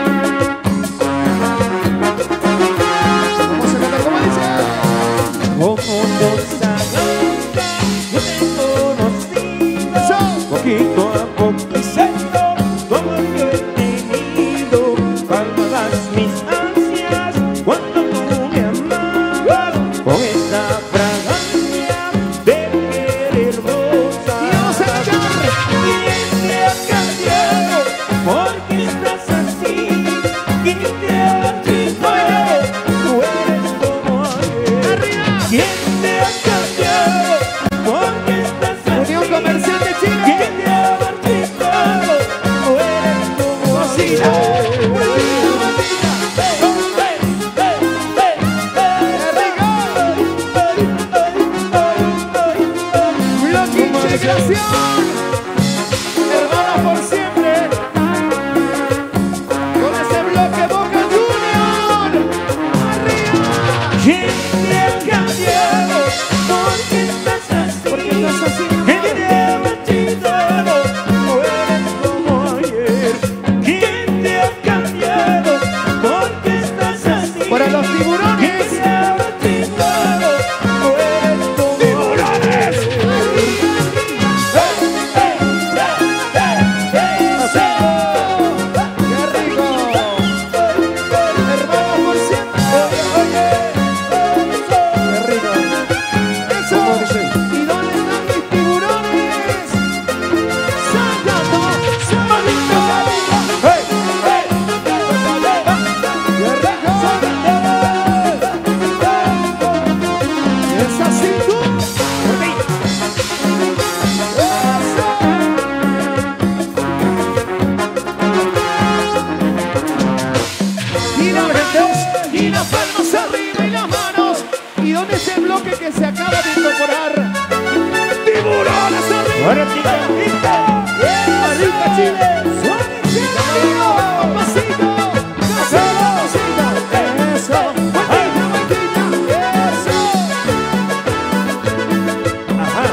Vamos a cantar como dice. Como dos años yo te he conocido, Eso. poquito a poquito, como yo he tenido, palmadas mis ansias, cuando tú me amabas, con esa fragancia de querer rosa. Y vamos a cantar. ¿Quién te ha cambiado? ¿Por qué estás así? ¿Quién te ha chiflado? Tú eres como ayer. Arriba. ¿Quién te ha cambiado? ¿Por qué estás así? Unión Comercial de Chile. ¿Quién te ha marchitado? Tú eres como Pasito. ayer. Bloque integración. Hermanos por siempre. Con ese bloque Boca Junior. Arriba. ¿Quién te ha cambiado? ¿Por qué estás así? ¿Por qué estás así? ¿Quién te ha marchitado? Tú eres como ayer. ¿Quién te ha cambiado? ¿Por qué estás así? Para los ¿Quién tiburones. te ha marchitado? Tú eres como ¡tiburones! ¡Qué rico! Para ti, Arriba Chile. Papacito. Eso. Vueltita. Eso. ajá.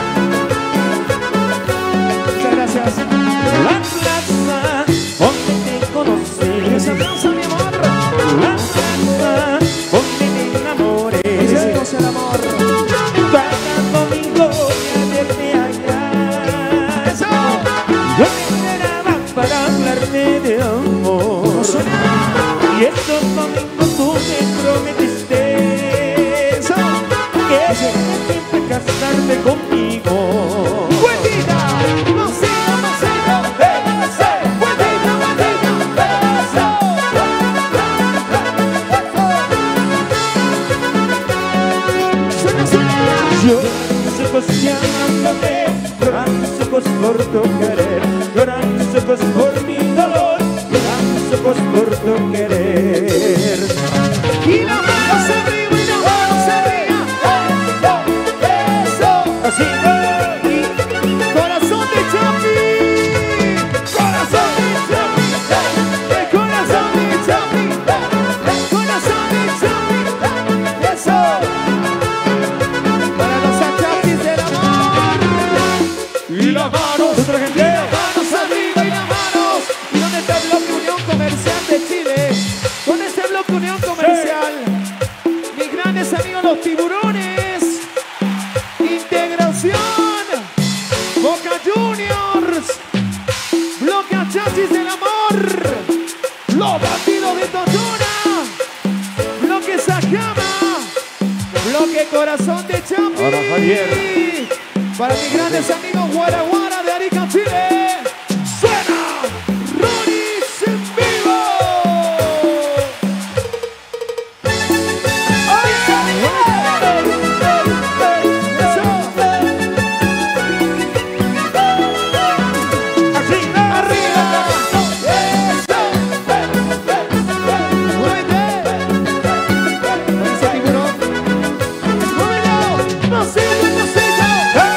Muchas gracias. La plaza donde te conocí. Esa plaza, mi amor. La plaza donde me enamoré. Hicimos el amor. Pagando mi gloria desde allá. Eso. Yo te esperaba para hablarme de amor. Y estos domingos tú me prometiste Eso. que siempre casarte conmigo. Vueltita. Masito, masito. Eso. Vueltita, vueltita. Eso. Suena, suena. Lloran ojos llamándote, lloran ojos por tu querer, lloran ojos por mi dolor, lloran ojos por tu querer. Y la mano se arriba y la mano se arriba. Eso. Así Corazón de Chapi. Corazón de Chapi. El corazón de Chapi. Corazón de Chapi. Eso. Para los achapis del amor. y las manos, otra gente. Las manos arriba y las manos. ¿Y dónde está el bloque Unión Comercial de Chile? ¿Dónde está el bloque Unión Comercial? Mis grandes amigos los tiburones. Integración. Boca Juniors. Bloque Achachis del amor. Los bandidos de Totona. Bloque Sajama. Bloque Corazón de Chapi. Para Javier. Para mis grandes amigos Guaraguara de Arica, Chile. Suena Ronix en vivo. Así, Arriba. Eso. Muévete. Ese tiburón. Muévelo. Masito, masito.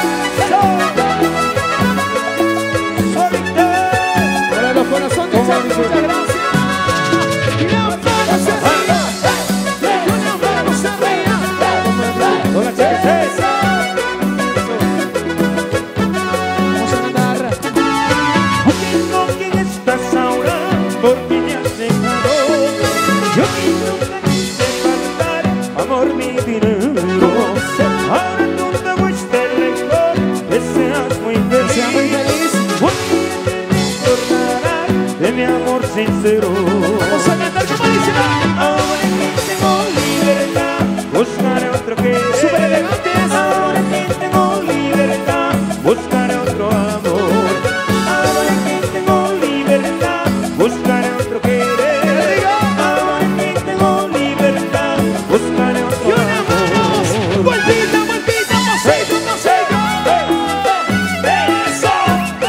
Para los corazones de Chapi, muchas gracias. Y las manos arriba. Con las manos arriba. hola chicas. Vamos a mandar. ¿Con quién estás ahora? Porque me has dejado. Yo que nunca quise faltar, amor, mi dinero. Ahora tú te fuiste lejos, que seas muy feliz. Sea muy feliz. Un día te recordarás de mi amor sincero. Vamos a cantar como dice. Ahora que tengo libertad, buscaré otro que Súper elegantes. Ahora que tengo libertad, buscaré otro amor. Ahora que tengo libertad, buscaré otro querer. Ahora que tengo libertad, buscaré Y otro una manos. amor. Vueltita, vueltita, pasito, pasito. Eso.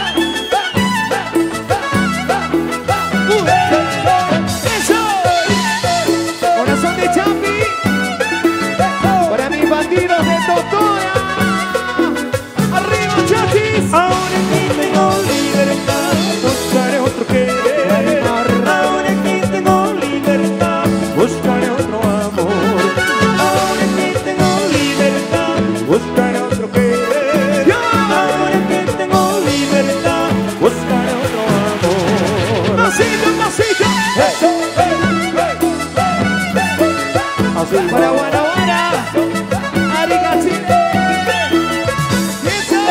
Eso. Corazón de Chapi. Para mis bandidos de Totona. Arriba, Chachis. Ahora que tengo libertad, buscaré otro querer. Ahora que tengo libertad, buscaré otro amor. Ahora que tengo libertad, buscaré otro querer. Ahora que tengo libertad, buscaré otro amor. Pasito, pasito. Para Guanaguara. Arica, Chile. Eso.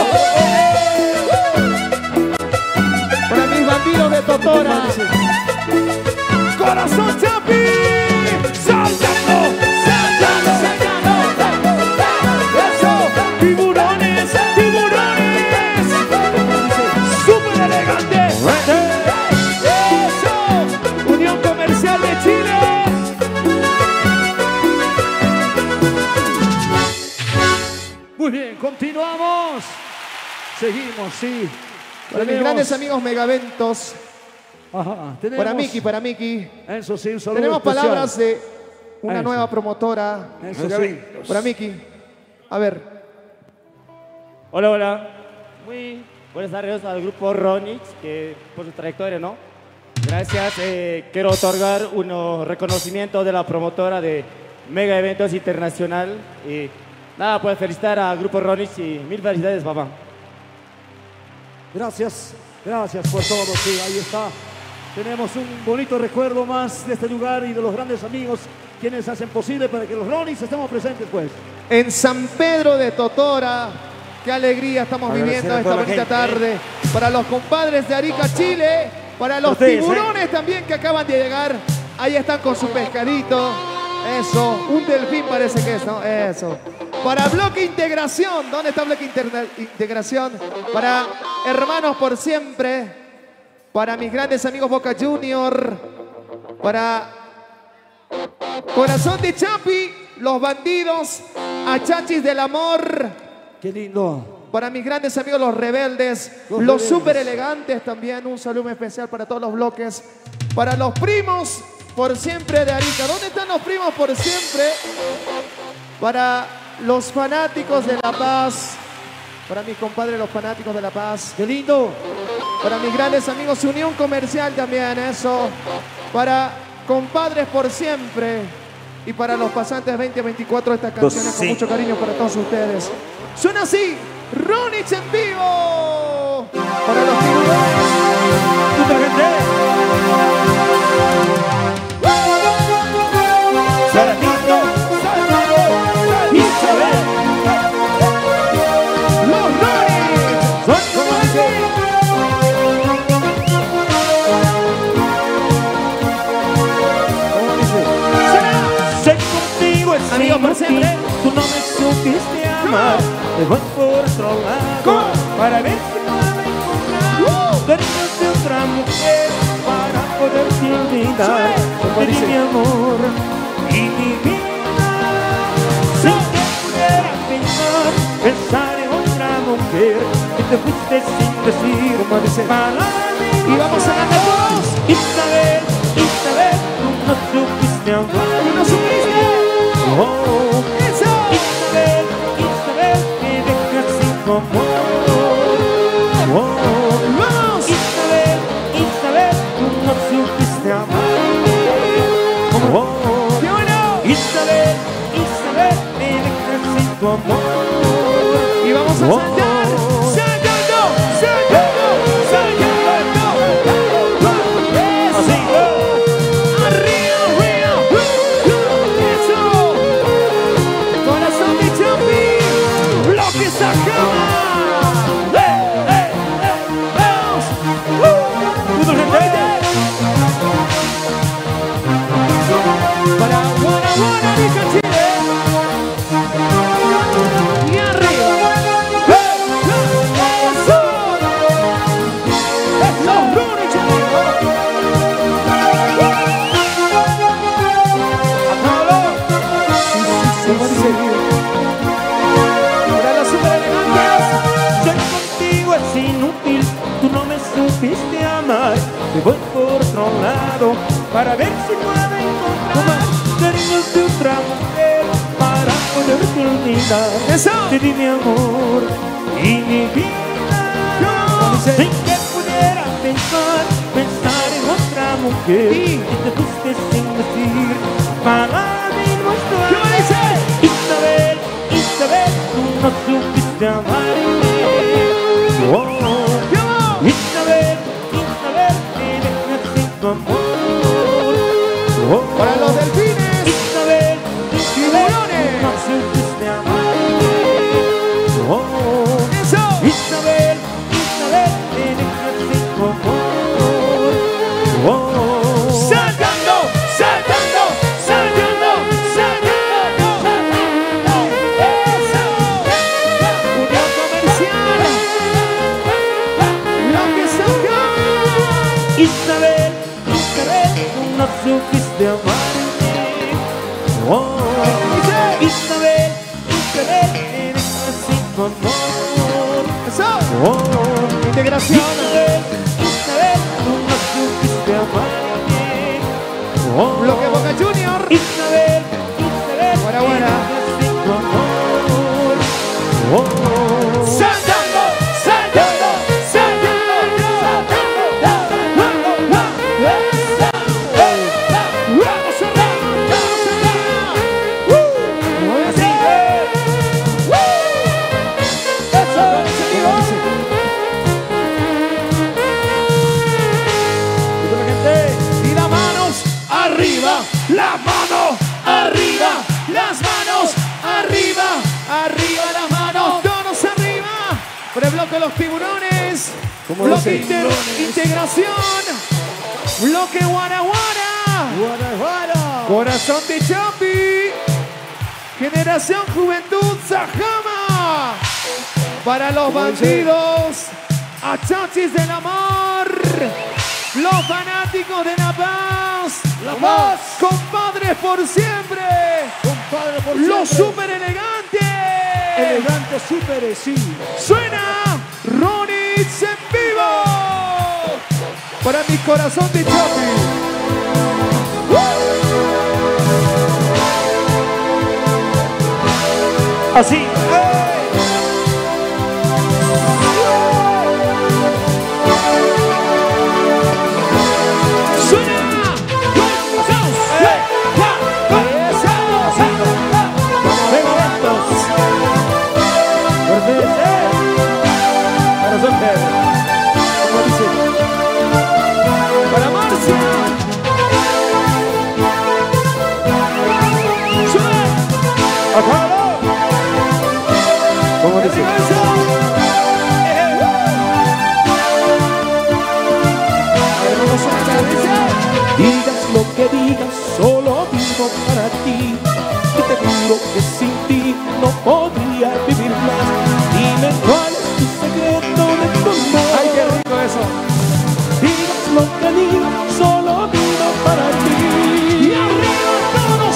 Para mis bandidos de Totora. Corazón Chapi. Saltando, saltando, saltando. Eso. Tiburones, tiburones. Súper elegante. Eso. Unión Comercial de Chile. Muy bien, continuamos. Seguimos, sí. Para mis grandes amigos Megaventos. Ajá, tenemos, Para Miki. Eso sí, un saludo Tenemos especial. palabras de una Eso. nueva promotora. Eso sí. Para Miki. A ver. Hola, hola. Muy buenas tardes al grupo Ronix, que por su trayectoria, ¿no? Gracias. Quiero otorgar un reconocimiento de la promotora de Mega Eventos Internacional. Y nada, pues felicitar al grupo Ronix y mil felicidades, papá. Gracias, gracias por todo. Sí, ahí está. Tenemos un bonito recuerdo más de este lugar y de los grandes amigos quienes hacen posible para que los Ronix estemos presentes, pues. En San Pedro de Totora, qué alegría estamos viviendo esta bonita tarde. Para los compadres de Arica, Chile, para los tiburones también que acaban de llegar. Ahí están con su pescadito. Eso, un delfín parece que es, ¿no? Eso. Para Bloque Integración, ¿dónde está Bloque Integración? Para Hermanos por Siempre, para mis grandes amigos Boca Junior, para Corazón de Chapi, Los Bandidos, Achachis del Amor. Qué lindo. Para mis grandes amigos Los Rebeldes, los Super Elegantes también, un saludo especial para todos los bloques. Para los primos por siempre de Arica. ¿Dónde están los primos por siempre? Para los fanáticos de La Paz. Para mis compadres los fanáticos de La Paz. Qué lindo. Para mis grandes amigos Unión Comercial también, eso. Para compadres por siempre. Y para los pasantes 2024 estas canciones con mucho cariño para todos ustedes. Suena así, Ronix en vivo. Para los tiburones. Amigos por siempre, tú no me supiste amar. Me voy por otro lado para ver si puedo encontrar cariños de otra mujer para poderte olvidar. Como dice mi amor y mi vida, sin que pudiera pensar en otra mujer que te fuiste sin decir como dice palabras. Y vamos a ganar todos. Isabel, tú no supiste amar. Tú no supiste. Oh, eso. Isabel, me dejas sin tu amor. Oh, vamos. Isabel, tú no supiste amar. Oh, qué bueno. Isabel, me dejas sin tu amor. Y vamos a saltar. Me voy por otro lado para ver si puedo encontrar cariños de otra mujer para poderte olvidar. ¡Eso! Te di mi amor y mi vida. Sin que pudiera pensar en otra mujer y te fuiste sin decir para mí nuestro amor. Isabel, tú no supiste amarme. Oh, Isabel, amor. Oh, para los delfines, Isabel, tiburones, no supiste amarme. Oh, eso. Isabel, me dejas sin tu amor. Oh, saltando. Eso. Unión Comercial. Lo que salga. Isabel, tú no supiste amarme. Oh, Isabel, me dejas sin tu amor. Eso. Oh, Integración. Isabel, tú no supiste amarme. Oh, Bloque Boca Junior. Isabel, Buena. me dejas sin tu amor. Oh, Saltando. bloque Los Tiburones. ¿Cómo Bloque dice? Integración. Bloque Guaraguara. Guaraguara. Corazón de Chapi. Generación Juventud Sajama. Para los bandidos. Achachis del amor. Los fanáticos de La Paz. La Paz. Compadres por siempre. Compadre por Los siempre. super elegantes. Elegante, súper, sí. Suena Ronix en vivo. Para mi corazón de Chapi. Así. Para Marcia. Sube. ¿Cómo dice? Digas lo que digas, solo vivo para ti. Y te juro que sin ti no podría vivir más. Dime cuál es tu secreto de tu amor. Ay, qué rico eso. Digas lo que digas, solo vivo para ti. Y arriba todos.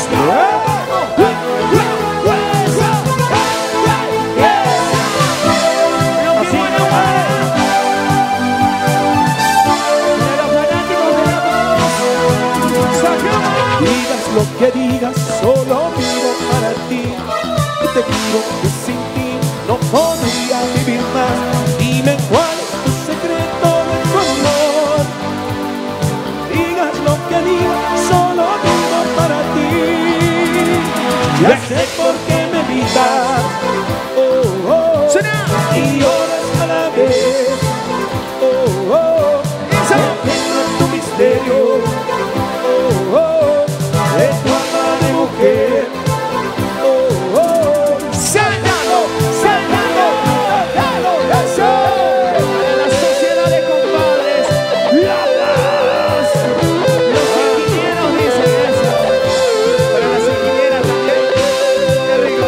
Digas lo que digas, solo vivo para ti. Y te juro que sin ti no podría vivir más. Dime cuál es tu secreto de tu amor. Digas lo que digas, solo vivo para ti. Ya sé por qué me evitas. Oh, oh. Y horas a la vez. Oh, oh. Entiendo tu misterio. Oh, oh. De tu alma de mujer. Oh, oh. Saltando, saltando, saltando, eso. Para la sociedad de compadres, La Paz. Los ingenieros dicen eso. Para las ingenieras también. Qué rico.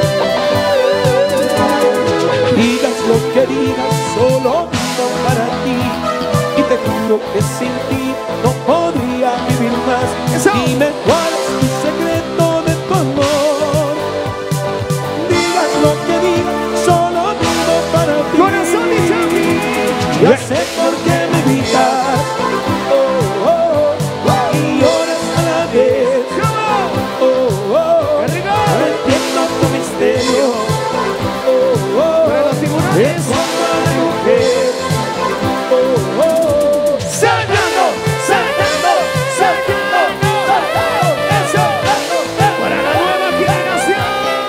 Digas lo que digas, solo vivo para ti. Y te juro que sin ti no podría vivir más. Eso. Dime cuál es tu secreto de tu amor. Digas lo que digas, solo vivo para ti. Corazón de Chapi. Ya sé por qué me evitas. Oh, oh, oh. Y horas a la vez. Oh, oh. Qué rico. No entiendo tu misterio. Oh, oh. Para los tiburones. Es alma de mujer. Oh, oh. Saltando, saltando, saltando, saltando, eso. Para la nueva generación.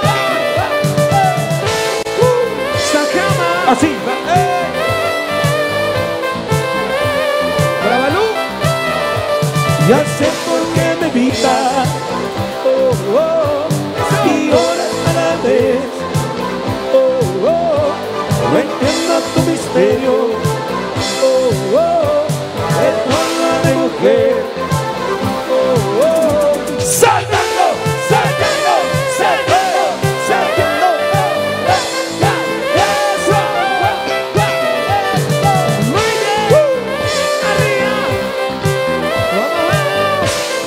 Sajama. Así. Para Balú. Ya sé por qué me evitas. Oh, oh. Y horas a la vez. Oh, oh. No entiendo tu misterio. Oh, oh. Es tu alma de mujer. Oh, oh. Saltando, saltando, saltando, saltando. Eso. Muy bien. Arriba. Vamos, vamos.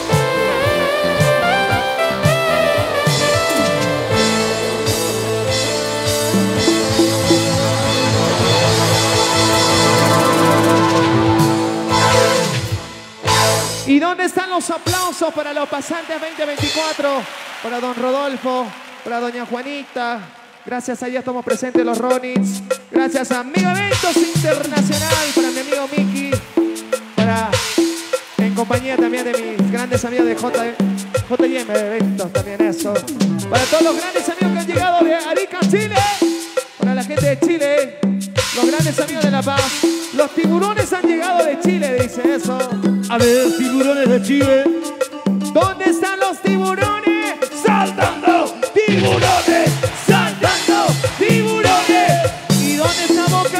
¿Y dónde están los aplausos para los pasantes 2024? Para don Rodolfo, para doña Juanita. Gracias a ella estamos presentes los Ronix. Gracias a Amigo Eventos Internacional, para mi amigo Miki. Para, en compañía también de mis grandes amigos de JM Eventos, también eso. Para todos los grandes amigos que han llegado de Arica, Chile. Para la gente de Chile. Los grandes amigos de La Paz. Los tiburones han llegado de Chile, dice eso. A ver, tiburones de Chile. ¿Dónde están los tiburones? ¡Saltando! ¡Tiburones! ¡Saltando! ¡Tiburones! ¿Y dónde estamos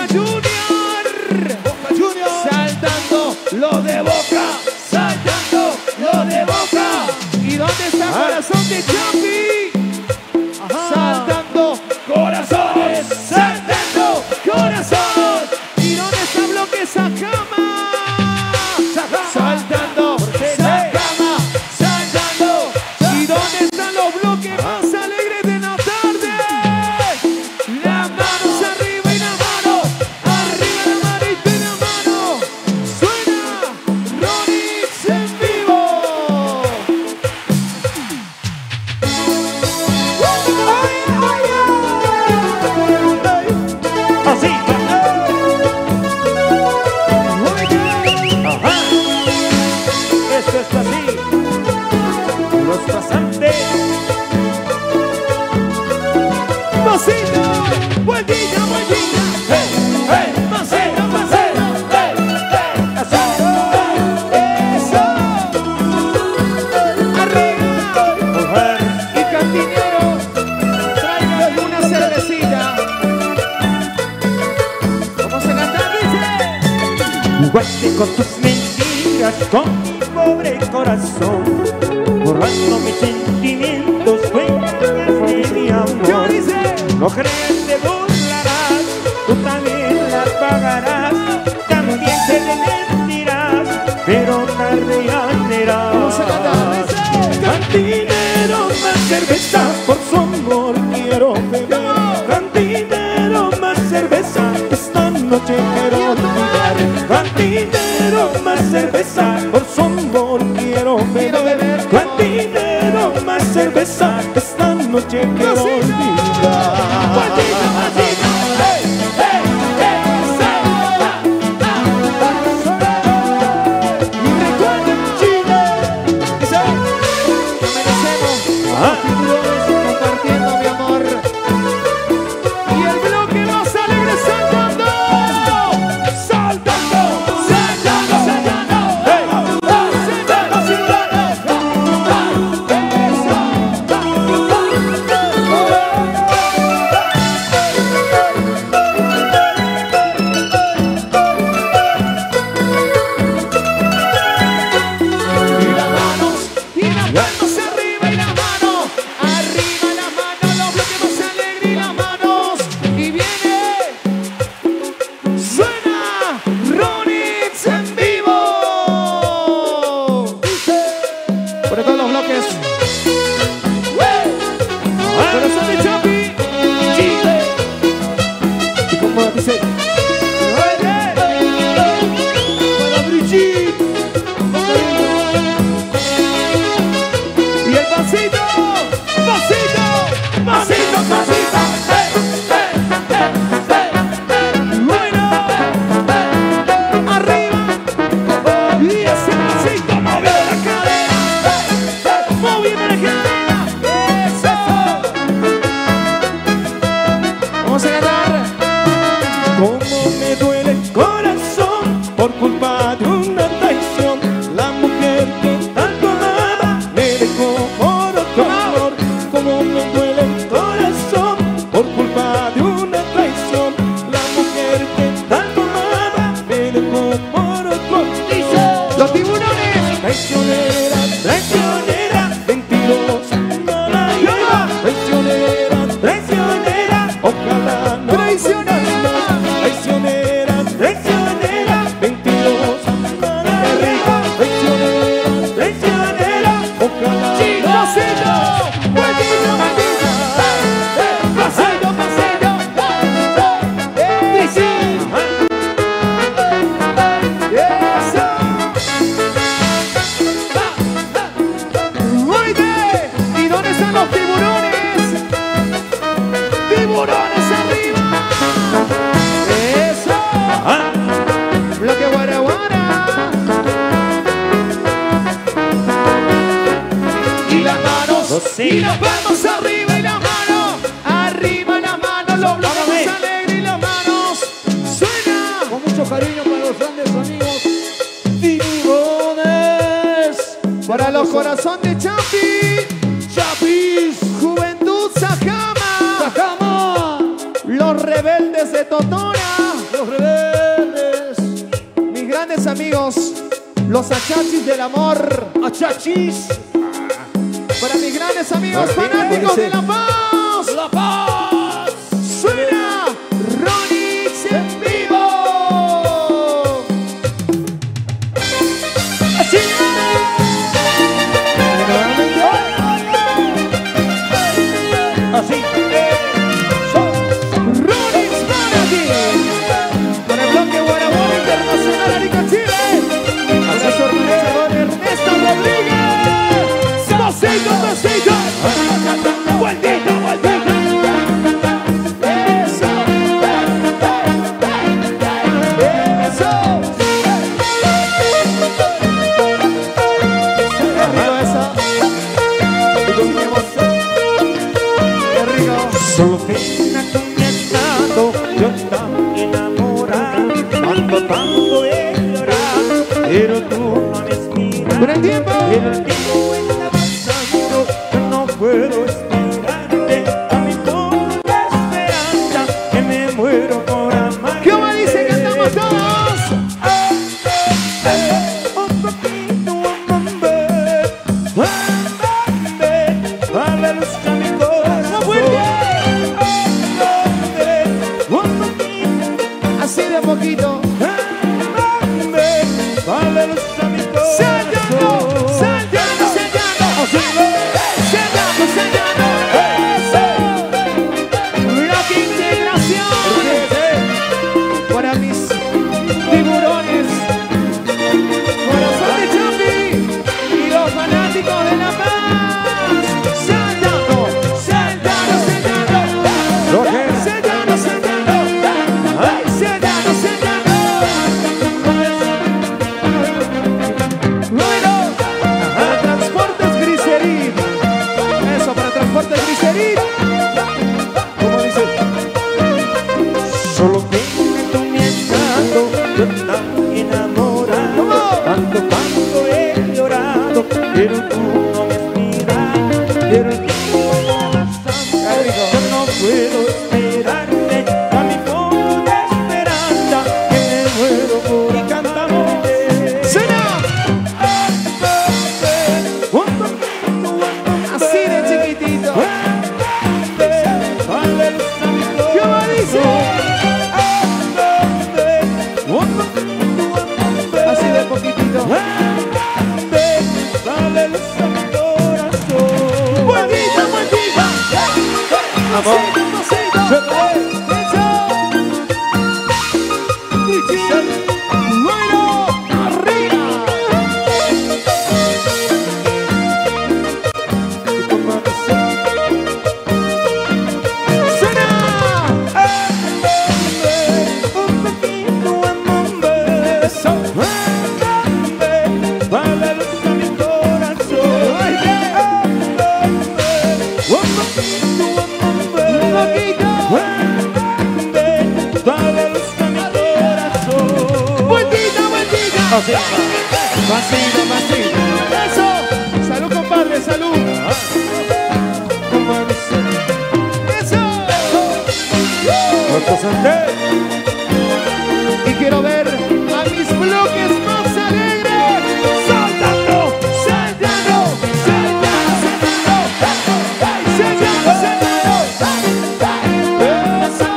pasito, vueltita, vueltita. Hey, hey, pasito, pasito. Hey, hey, eso. Arriba. Y cantinero, tráigale una cervecita. Vamos a cantar, dice. Jugaste con tus mentiras, con mi pobre corazón, borrando mis sentimientos, cuéntame mi amor. No crees te burlarás, tú también la pagarás, también te mentirás, pero tarde ya verás. Cantinero, más cerveza, por su amor quiero beber. Cantinero, más cerveza, esta noche quiero olvidar. Cantinero, más cerveza, por su amor quiero beber. Cantinero, más cerveza, esta noche quiero olvidar. Compartiendo, mi amor. Y el bloque más alegre saltando. Saltando, saltando, saltando. Saltando, y las manos arriba, y las manos arriba, las manos, los bloques más alegres y las manos. Y viene, suena Ronix en vivo. Por todos los bloques. Corazón de Chapi. Y como dice, para Brigitte. Y el pasito, pasito, pasito, pasito. Bueno, arriba. Y ese pasito moviendo la cadera. Moviendo la cadera. Eso. Vamos a ganar. Cómo me duele el corazón por culpa de una traición. La mujer que tanto amaba me dejó por otro amor. Cómo me duele el corazón por culpa de una traición. La mujer que tanto amaba me dejó por otro amor. Los tiburones. Traicionera, traicionera, mentirosa, mala lleva. Traicionera, traicionera, ojalá no. Traicionera. Traicionera, traicionera, mentirosa, mala lleva. Traicionera, traicionera, ojalá no. Pasito, vueltito, vueltito. Pasito, pasito. Dice. Eso. Oíste. ¿Y dónde están los tiburones? Tiburones arriba. Eso. Bloque guara guara. Y las manos. Y las manos arriba, y las manos arriba, las manos, los bloques más alegres y las manos. Suena. Con mucho cariño para los grandes amigos tiburones. Para los corazones de Chapi, Chapis, Juventud Sajama, Sajama, los rebeldes de Totora, los rebeldes, mis grandes amigos, los achachis del amor. achachis, Para mis grandes amigos fanáticos de La Paz, La Paz. suena Ronix en vivo. Así. Así. Ronix para ti. Con el bloque Guaraguara Internacional Arica Chile. Para su organizador Ernesto Rodríguez. Pasito, pasito. Vueltito, vueltito. Solo pena tú me has dado, yo tan enamorado, tanto he llorado, pero tú no me has mirado. ¡Con el tiempo! Pero el tiempo está pasando, yo no puedo esperarte, a mi pobre esperanza, que me muero por amarte. ¿Cómo dice? ¡Cantamos todos! Un poquito, a la luz de mi corazón. ¡No fuerte! Así de a poquito. Sellando, sellando, sellando, sellando. Mira qué integración para mis tiburones, corazón de Champi y los fanáticos de La Paz. Sellando, sellando, sellando, sellando, sellando, sellando, sellando. Bueno, para Transportes Griserín. Eso, para Transportes Griserín. ¿Cómo dice? Solo que tú me has dado, yo tan enamorado, tanto he llorado, pero tú no me has mirado, pero el tiempo está pasando, yo no puedo esperarte, a mi pobre esperanza, que me muero por y cantamos. Así de chiquitito. ¿Cómo dice? Así de poquitito. Vueltita, vueltita. Amor. Bueno, arriba. Vacío, vacío. Eso. Salud, compadre, salud. Eso. Y quiero ver a mis bloques más alegres. Saltando, saltando, saltando, saltando, saltando, saltando. Eso.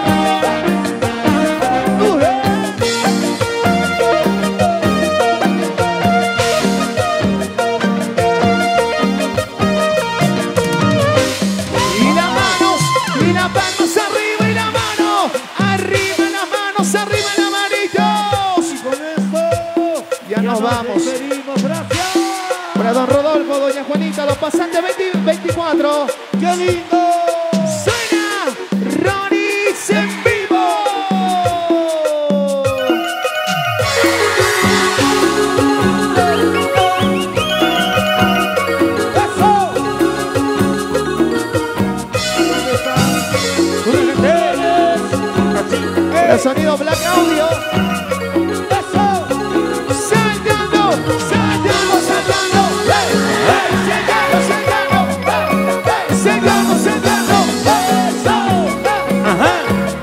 Y las manos, y las palmas arriba, y la mano arriba, las manos arriba, las manitos. Y con esto Ya nos vamos. despedimos. Gracias. Para don Rodolfo, doña Juanita, los pasantes 2024. ¡Qué lindo! Suena Ronix en vivo. El sonido Black Audio. Saltando, saltando, saltando. Saltando, saltando. Saltando, saltando. Ajá.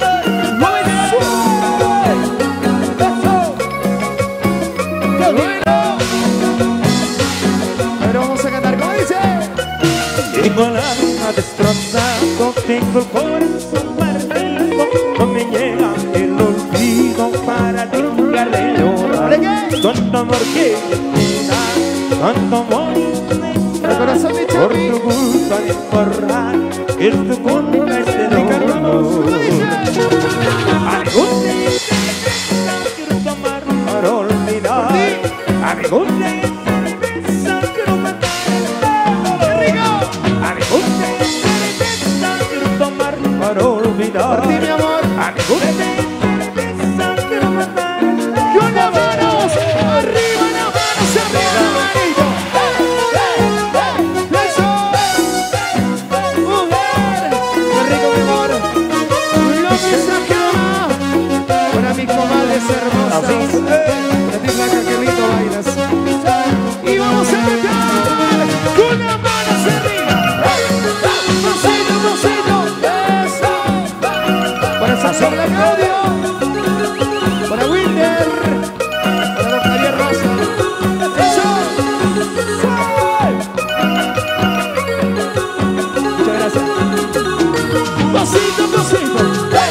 Bueno. Pero vamos a cantar como dice. Tengo el alma destrozado, tengo el corazón partido, no me llega el olvido para dejar de llorar. ¿De qué? Tanto amor que me da, tanto amor que me El corazón de por Champi. tu culpa de borrar, es tu culpa este dolor. Algún día quiero tomar para olvidar, algún día quiero matar el dolor. Algún día quiero tomar para olvidar. Por ti, mi amor. Algún día quiero matar el dolor. Con las manos arriba, las manos arriba, la manito. Eso. Mujer. Qué rico, mi amor. pasito, pasito.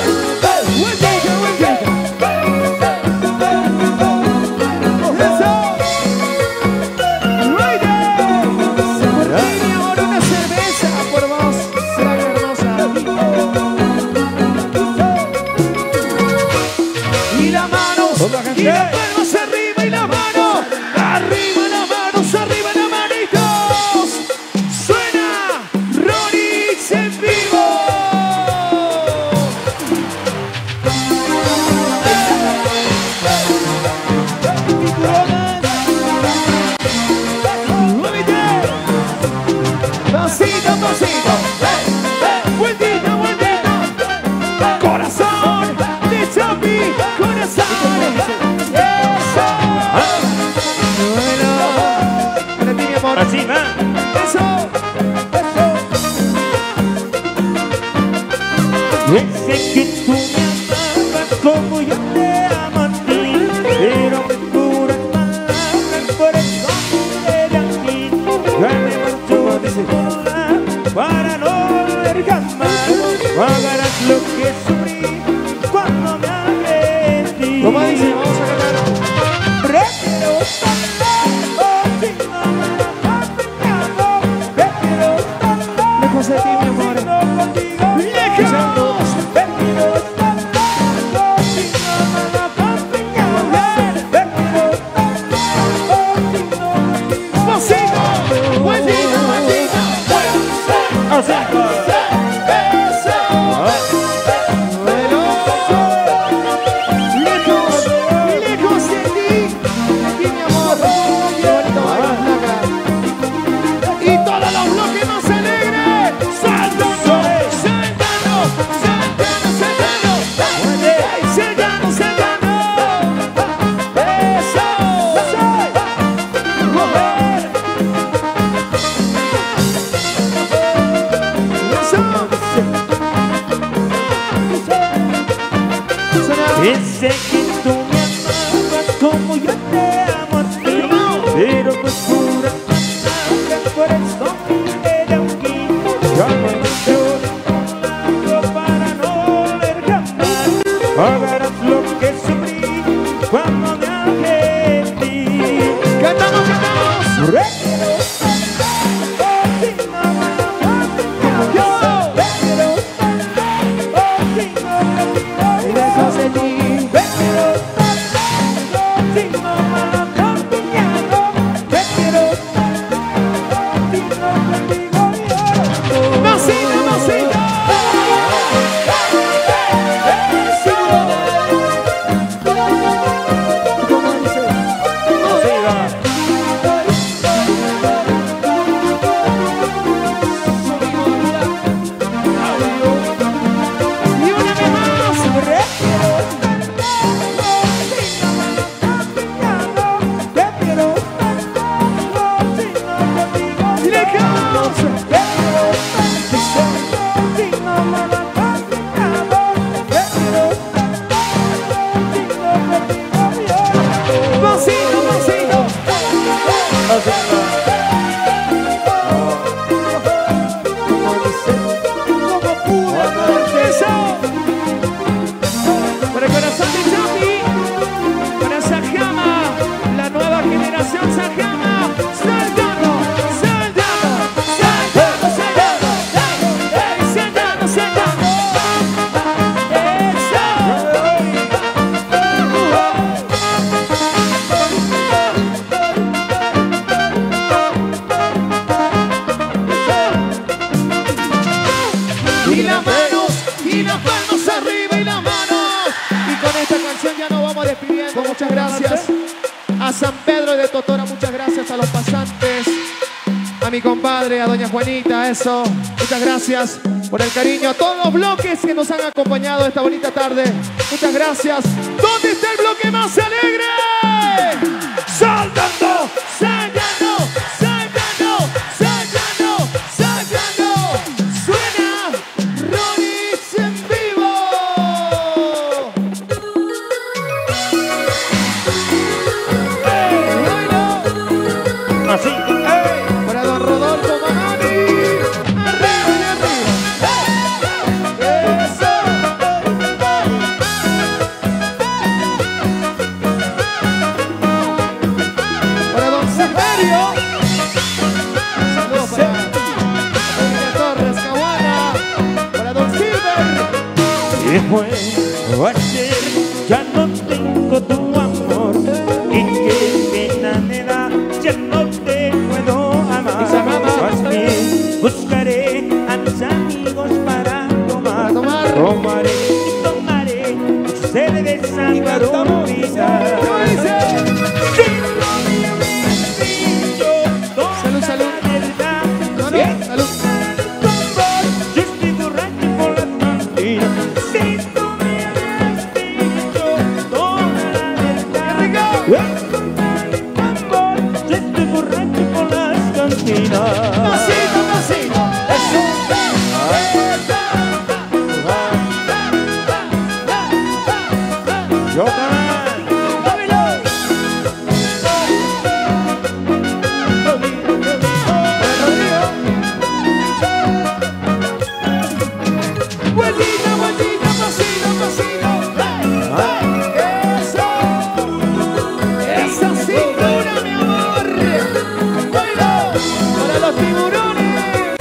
Y las palmas arriba y las manos arriba, las manos arriba, las manitos. Suena Ronix en vivo. Pasito, pasito. Vueltita, vueltita. Corazón de Champi, corazón. Así va. Eso. Sé que tú me amas como yo te amo a ti, pero me duras palabras, por eso me de aquí. Ya me marcho de sola para no volver jamás. Pagarás lo que sufrí cuando me arrepentí. ¿Cómo dice? Vamos a cantar. Prefiero lejos de ti, mi amor. Sé que tú me amabas como yo te amo a ti, pero pues puras palabras, por eso me de aquí. Yo me marcho de tu lado para no volver jamás. Pagarás lo que sufrí cuando me arrepentí. ¡Cantamos, cantamos! Muchas gracias a San Pedro de Totora, muchas gracias a los pasantes, a mi compadre, a doña Juanita, eso, muchas gracias por el cariño, a todos los bloques que nos han acompañado esta bonita tarde, muchas gracias. ¿Dónde está el bloque más alegre? ¡Saltando! ¡Saltando! ¡Saltando! ¡Saltando! ¡Saltando! ¡Suena Ronix en vivo! Así, para don Rodolfo Mamani, arriba y arriba. ¿Qué puedo hacer? Ya no tengo tu amor. Y qué pena me da, ya no te puedo amar. Más bien buscaré a mis amigos para tomar. Tomaré y tomaré mucha cerveza para olvidar. Salud, salud. No, no, salud. Yo estoy borracho por las cantinas. Si tú me hubieras dicho toda la verdad. Yo estoy borracho por las cantinas. Pasito, pasito. Yo también. Vueltita, vueltita, pasito, pasito. Eso. Esa cintura, mi amor. Bailo. Para los tiburones.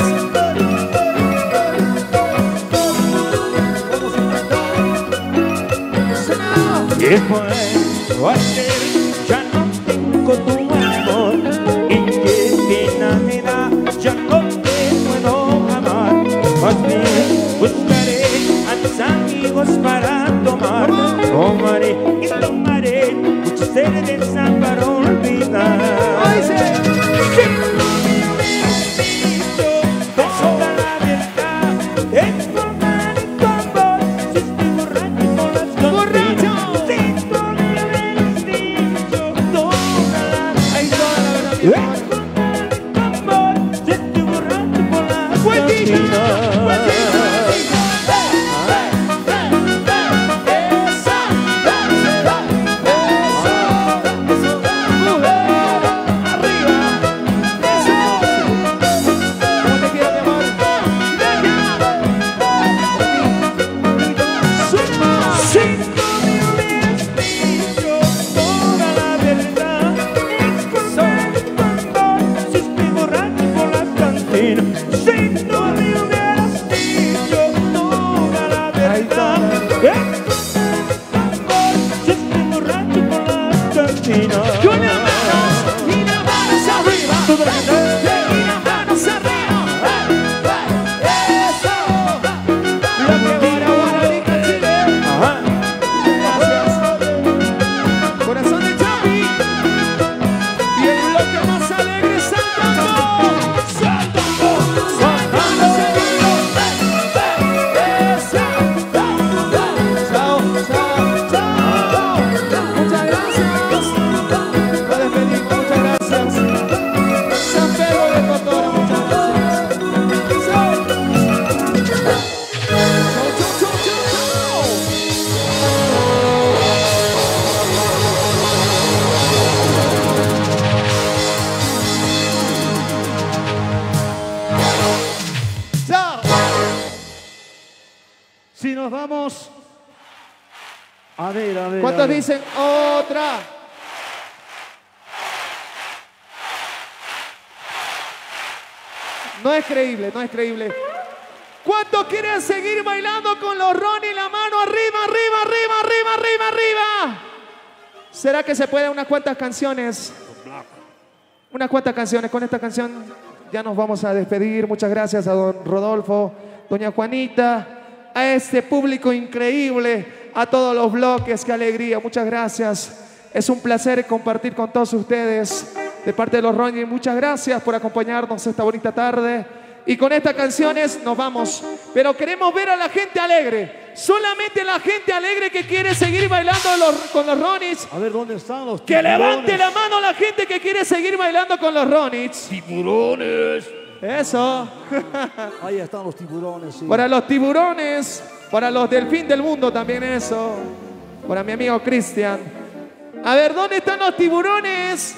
¿Qué puedo hacer? Ya no tengo tu amor. Y qué pena me da, ya no te puedo amar. Más bien buscaré a mis amigos para tomar. Tomaré y tomaré mucha cerveza para olvidar. Si no me hubieras dicho toda la verdad, es por mal y con vos. Si estoy borracho con las cantinas. Si tú me hubieras dicho toda la verdad, es por mal y con vos. Si estoy borracho con las cantinas. Si nos vamos, a ver. ¿Cuántos dicen otra? No es creíble, no es creíble. ¿Cuántos quieren seguir bailando con los Ronnie? La mano arriba, arriba, arriba, arriba, arriba, arriba. ¿Será que se puede unas cuantas canciones? Unas cuantas canciones. Con esta canción ya nos vamos a despedir. Muchas gracias a don Rodolfo, doña Juanita, a este público increíble, a todos los bloques. Qué alegría. Muchas gracias. Es un placer compartir con todos ustedes de parte de los Ronnie. Muchas gracias por acompañarnos esta bonita tarde. Y con estas canciones nos vamos. Pero queremos ver a la gente alegre. Solamente la gente alegre que quiere seguir bailando con los Ronnies. A ver, ¿dónde están los Que tiburones? levante la mano la gente que quiere seguir bailando con los Ronnies. ¡Tiburones! Eso. Ahí están los tiburones, sí. Para los tiburones, para los del fin del mundo también eso. Para mi amigo Cristian. A ver, ¿dónde están los tiburones?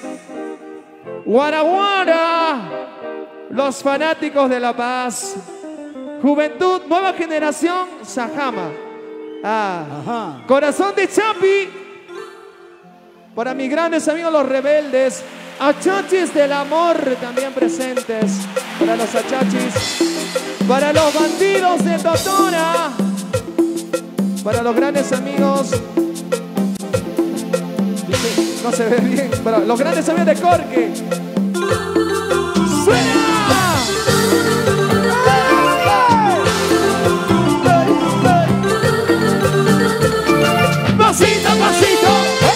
Guaraguara. Los fanáticos de La Paz. Juventud, nueva generación, Sajama. Ajá. Corazón de Chapi. Para mis grandes amigos los rebeldes. Achachis del amor también presentes. Para los achachis. Para los bandidos de Totora. Para los grandes amigos. No se ve bien. Para los grandes amigos de Corque. ¡Suena! Pasito, pasito.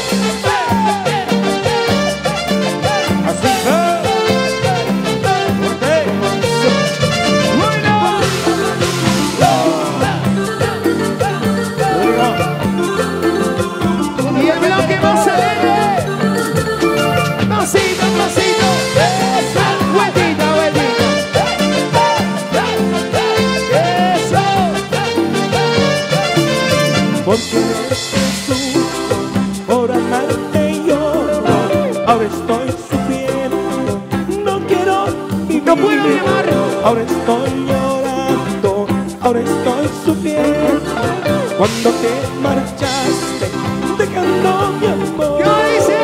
Porque Jesús, por amarte yo, ahora estoy sufriendo, no quiero vivir. No puedo llamar. Ahora estoy llorando, ahora estoy sufriendo. Cuando te marchaste, dejando mi amor. ¿Qué dice?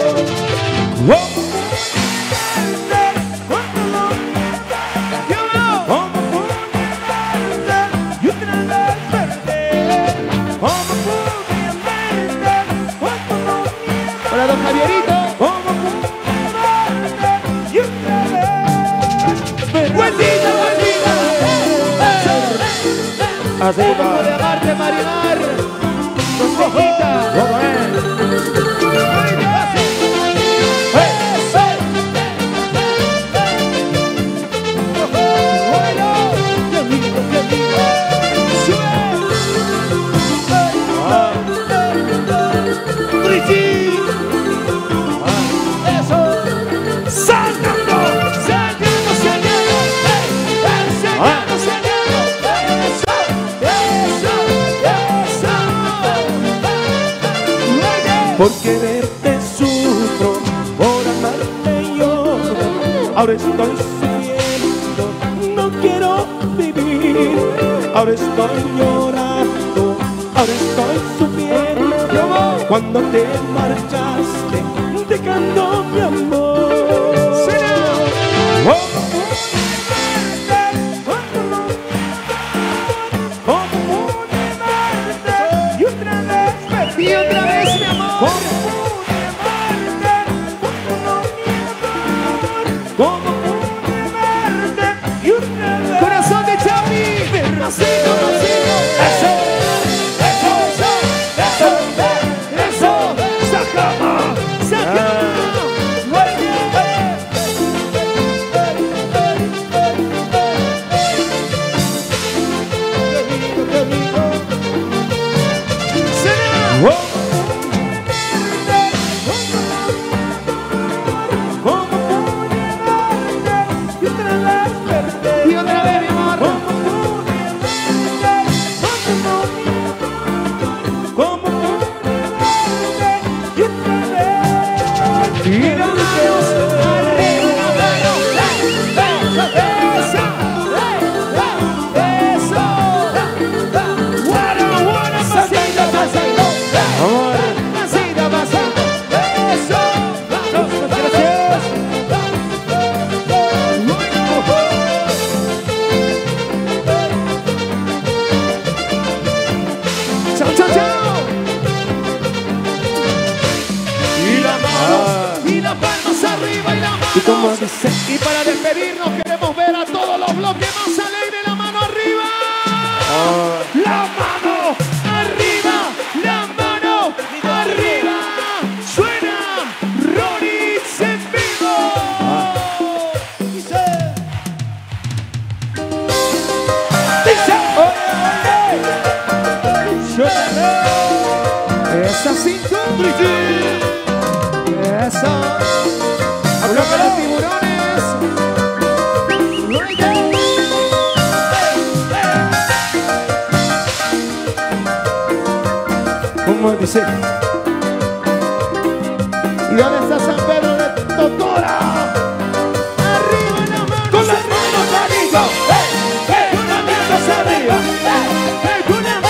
Para don Javierito. ¡Buenita, buenita! Así va. De amarte, Marimar. Consejita. Porque verte sufro, por amarte yo, ahora estoy sufriendo, no quiero vivir. Ahora estoy llorando, ahora estoy sufriendo. Cuando te marchaste, dejando mi amor. Y otra vez, mi amor. Corazón de Chapi. Pasito, pasito. Eso, eso, eso, eso, eso. Sacama, sacama. Y otra vez, mi amor. Y la manos arriba, la mano. Eso. Guara, pasito, pasito. Pasito, pasito. Eso. Gracias. Chao, chao, chao. Y la mano, y las palmas arriba, y las manos. ¿Y cómo dice? Y para despedirnos queremos ver a todos los bloques más alegres. La mano arriba. La mano arriba. La mano arriba. Suena Ronix en vivo. Dice. Esa cintura. Esa. Hablo con los tiburones. ¿Cómo dice? ¿Y dónde está San Pedro de Totora? Arriba la mano. Con las manos arriba. Con las manos arriba. Con las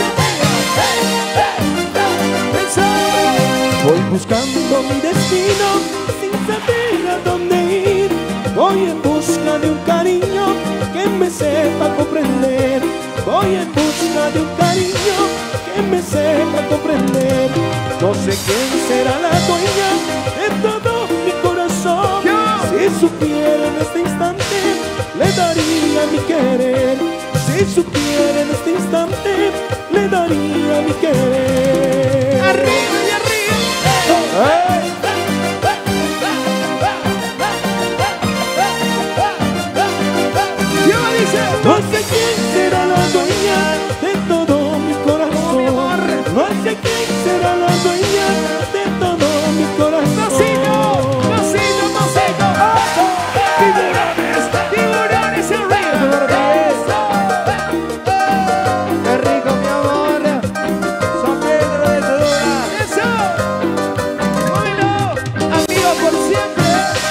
manos arriba. Voy buscando mi destino sin saber a dónde ir. Voy en busca de un cariño que me sepa comprender. Voy en busca de un cariño que que me sepa comprender. No sé quién será la dueña de todo mi corazón. Si supiera en este instante, le daría mi querer. Si supiera en este instante, le daría mi querer. Arriba y arriba. No sé quién será la dueña de todo mi corazón. No sé quién será la dueña de todo mi corazón. Pasito, pasito, pasito. Tiburones, tiburones arriba. Qué rico, mi amor. Son piedras de Sonora. Eso. Bueno, amigo por siempre.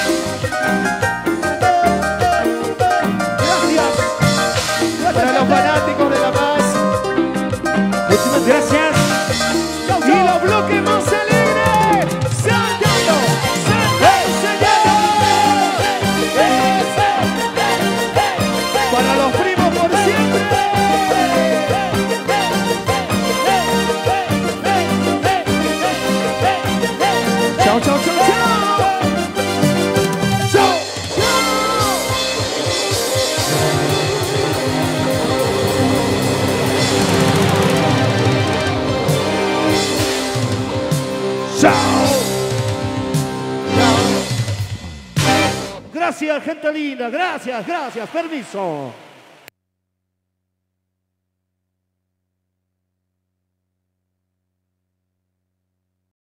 Para los fanáticos de La Paz. Muchísimas gracias. Y los bloques más alegres. Saltando, saltando. Para los primos por siempre. Chao, chao, chao, chao. Chao, Gracias, gente linda. Gracias, gracias. Permiso.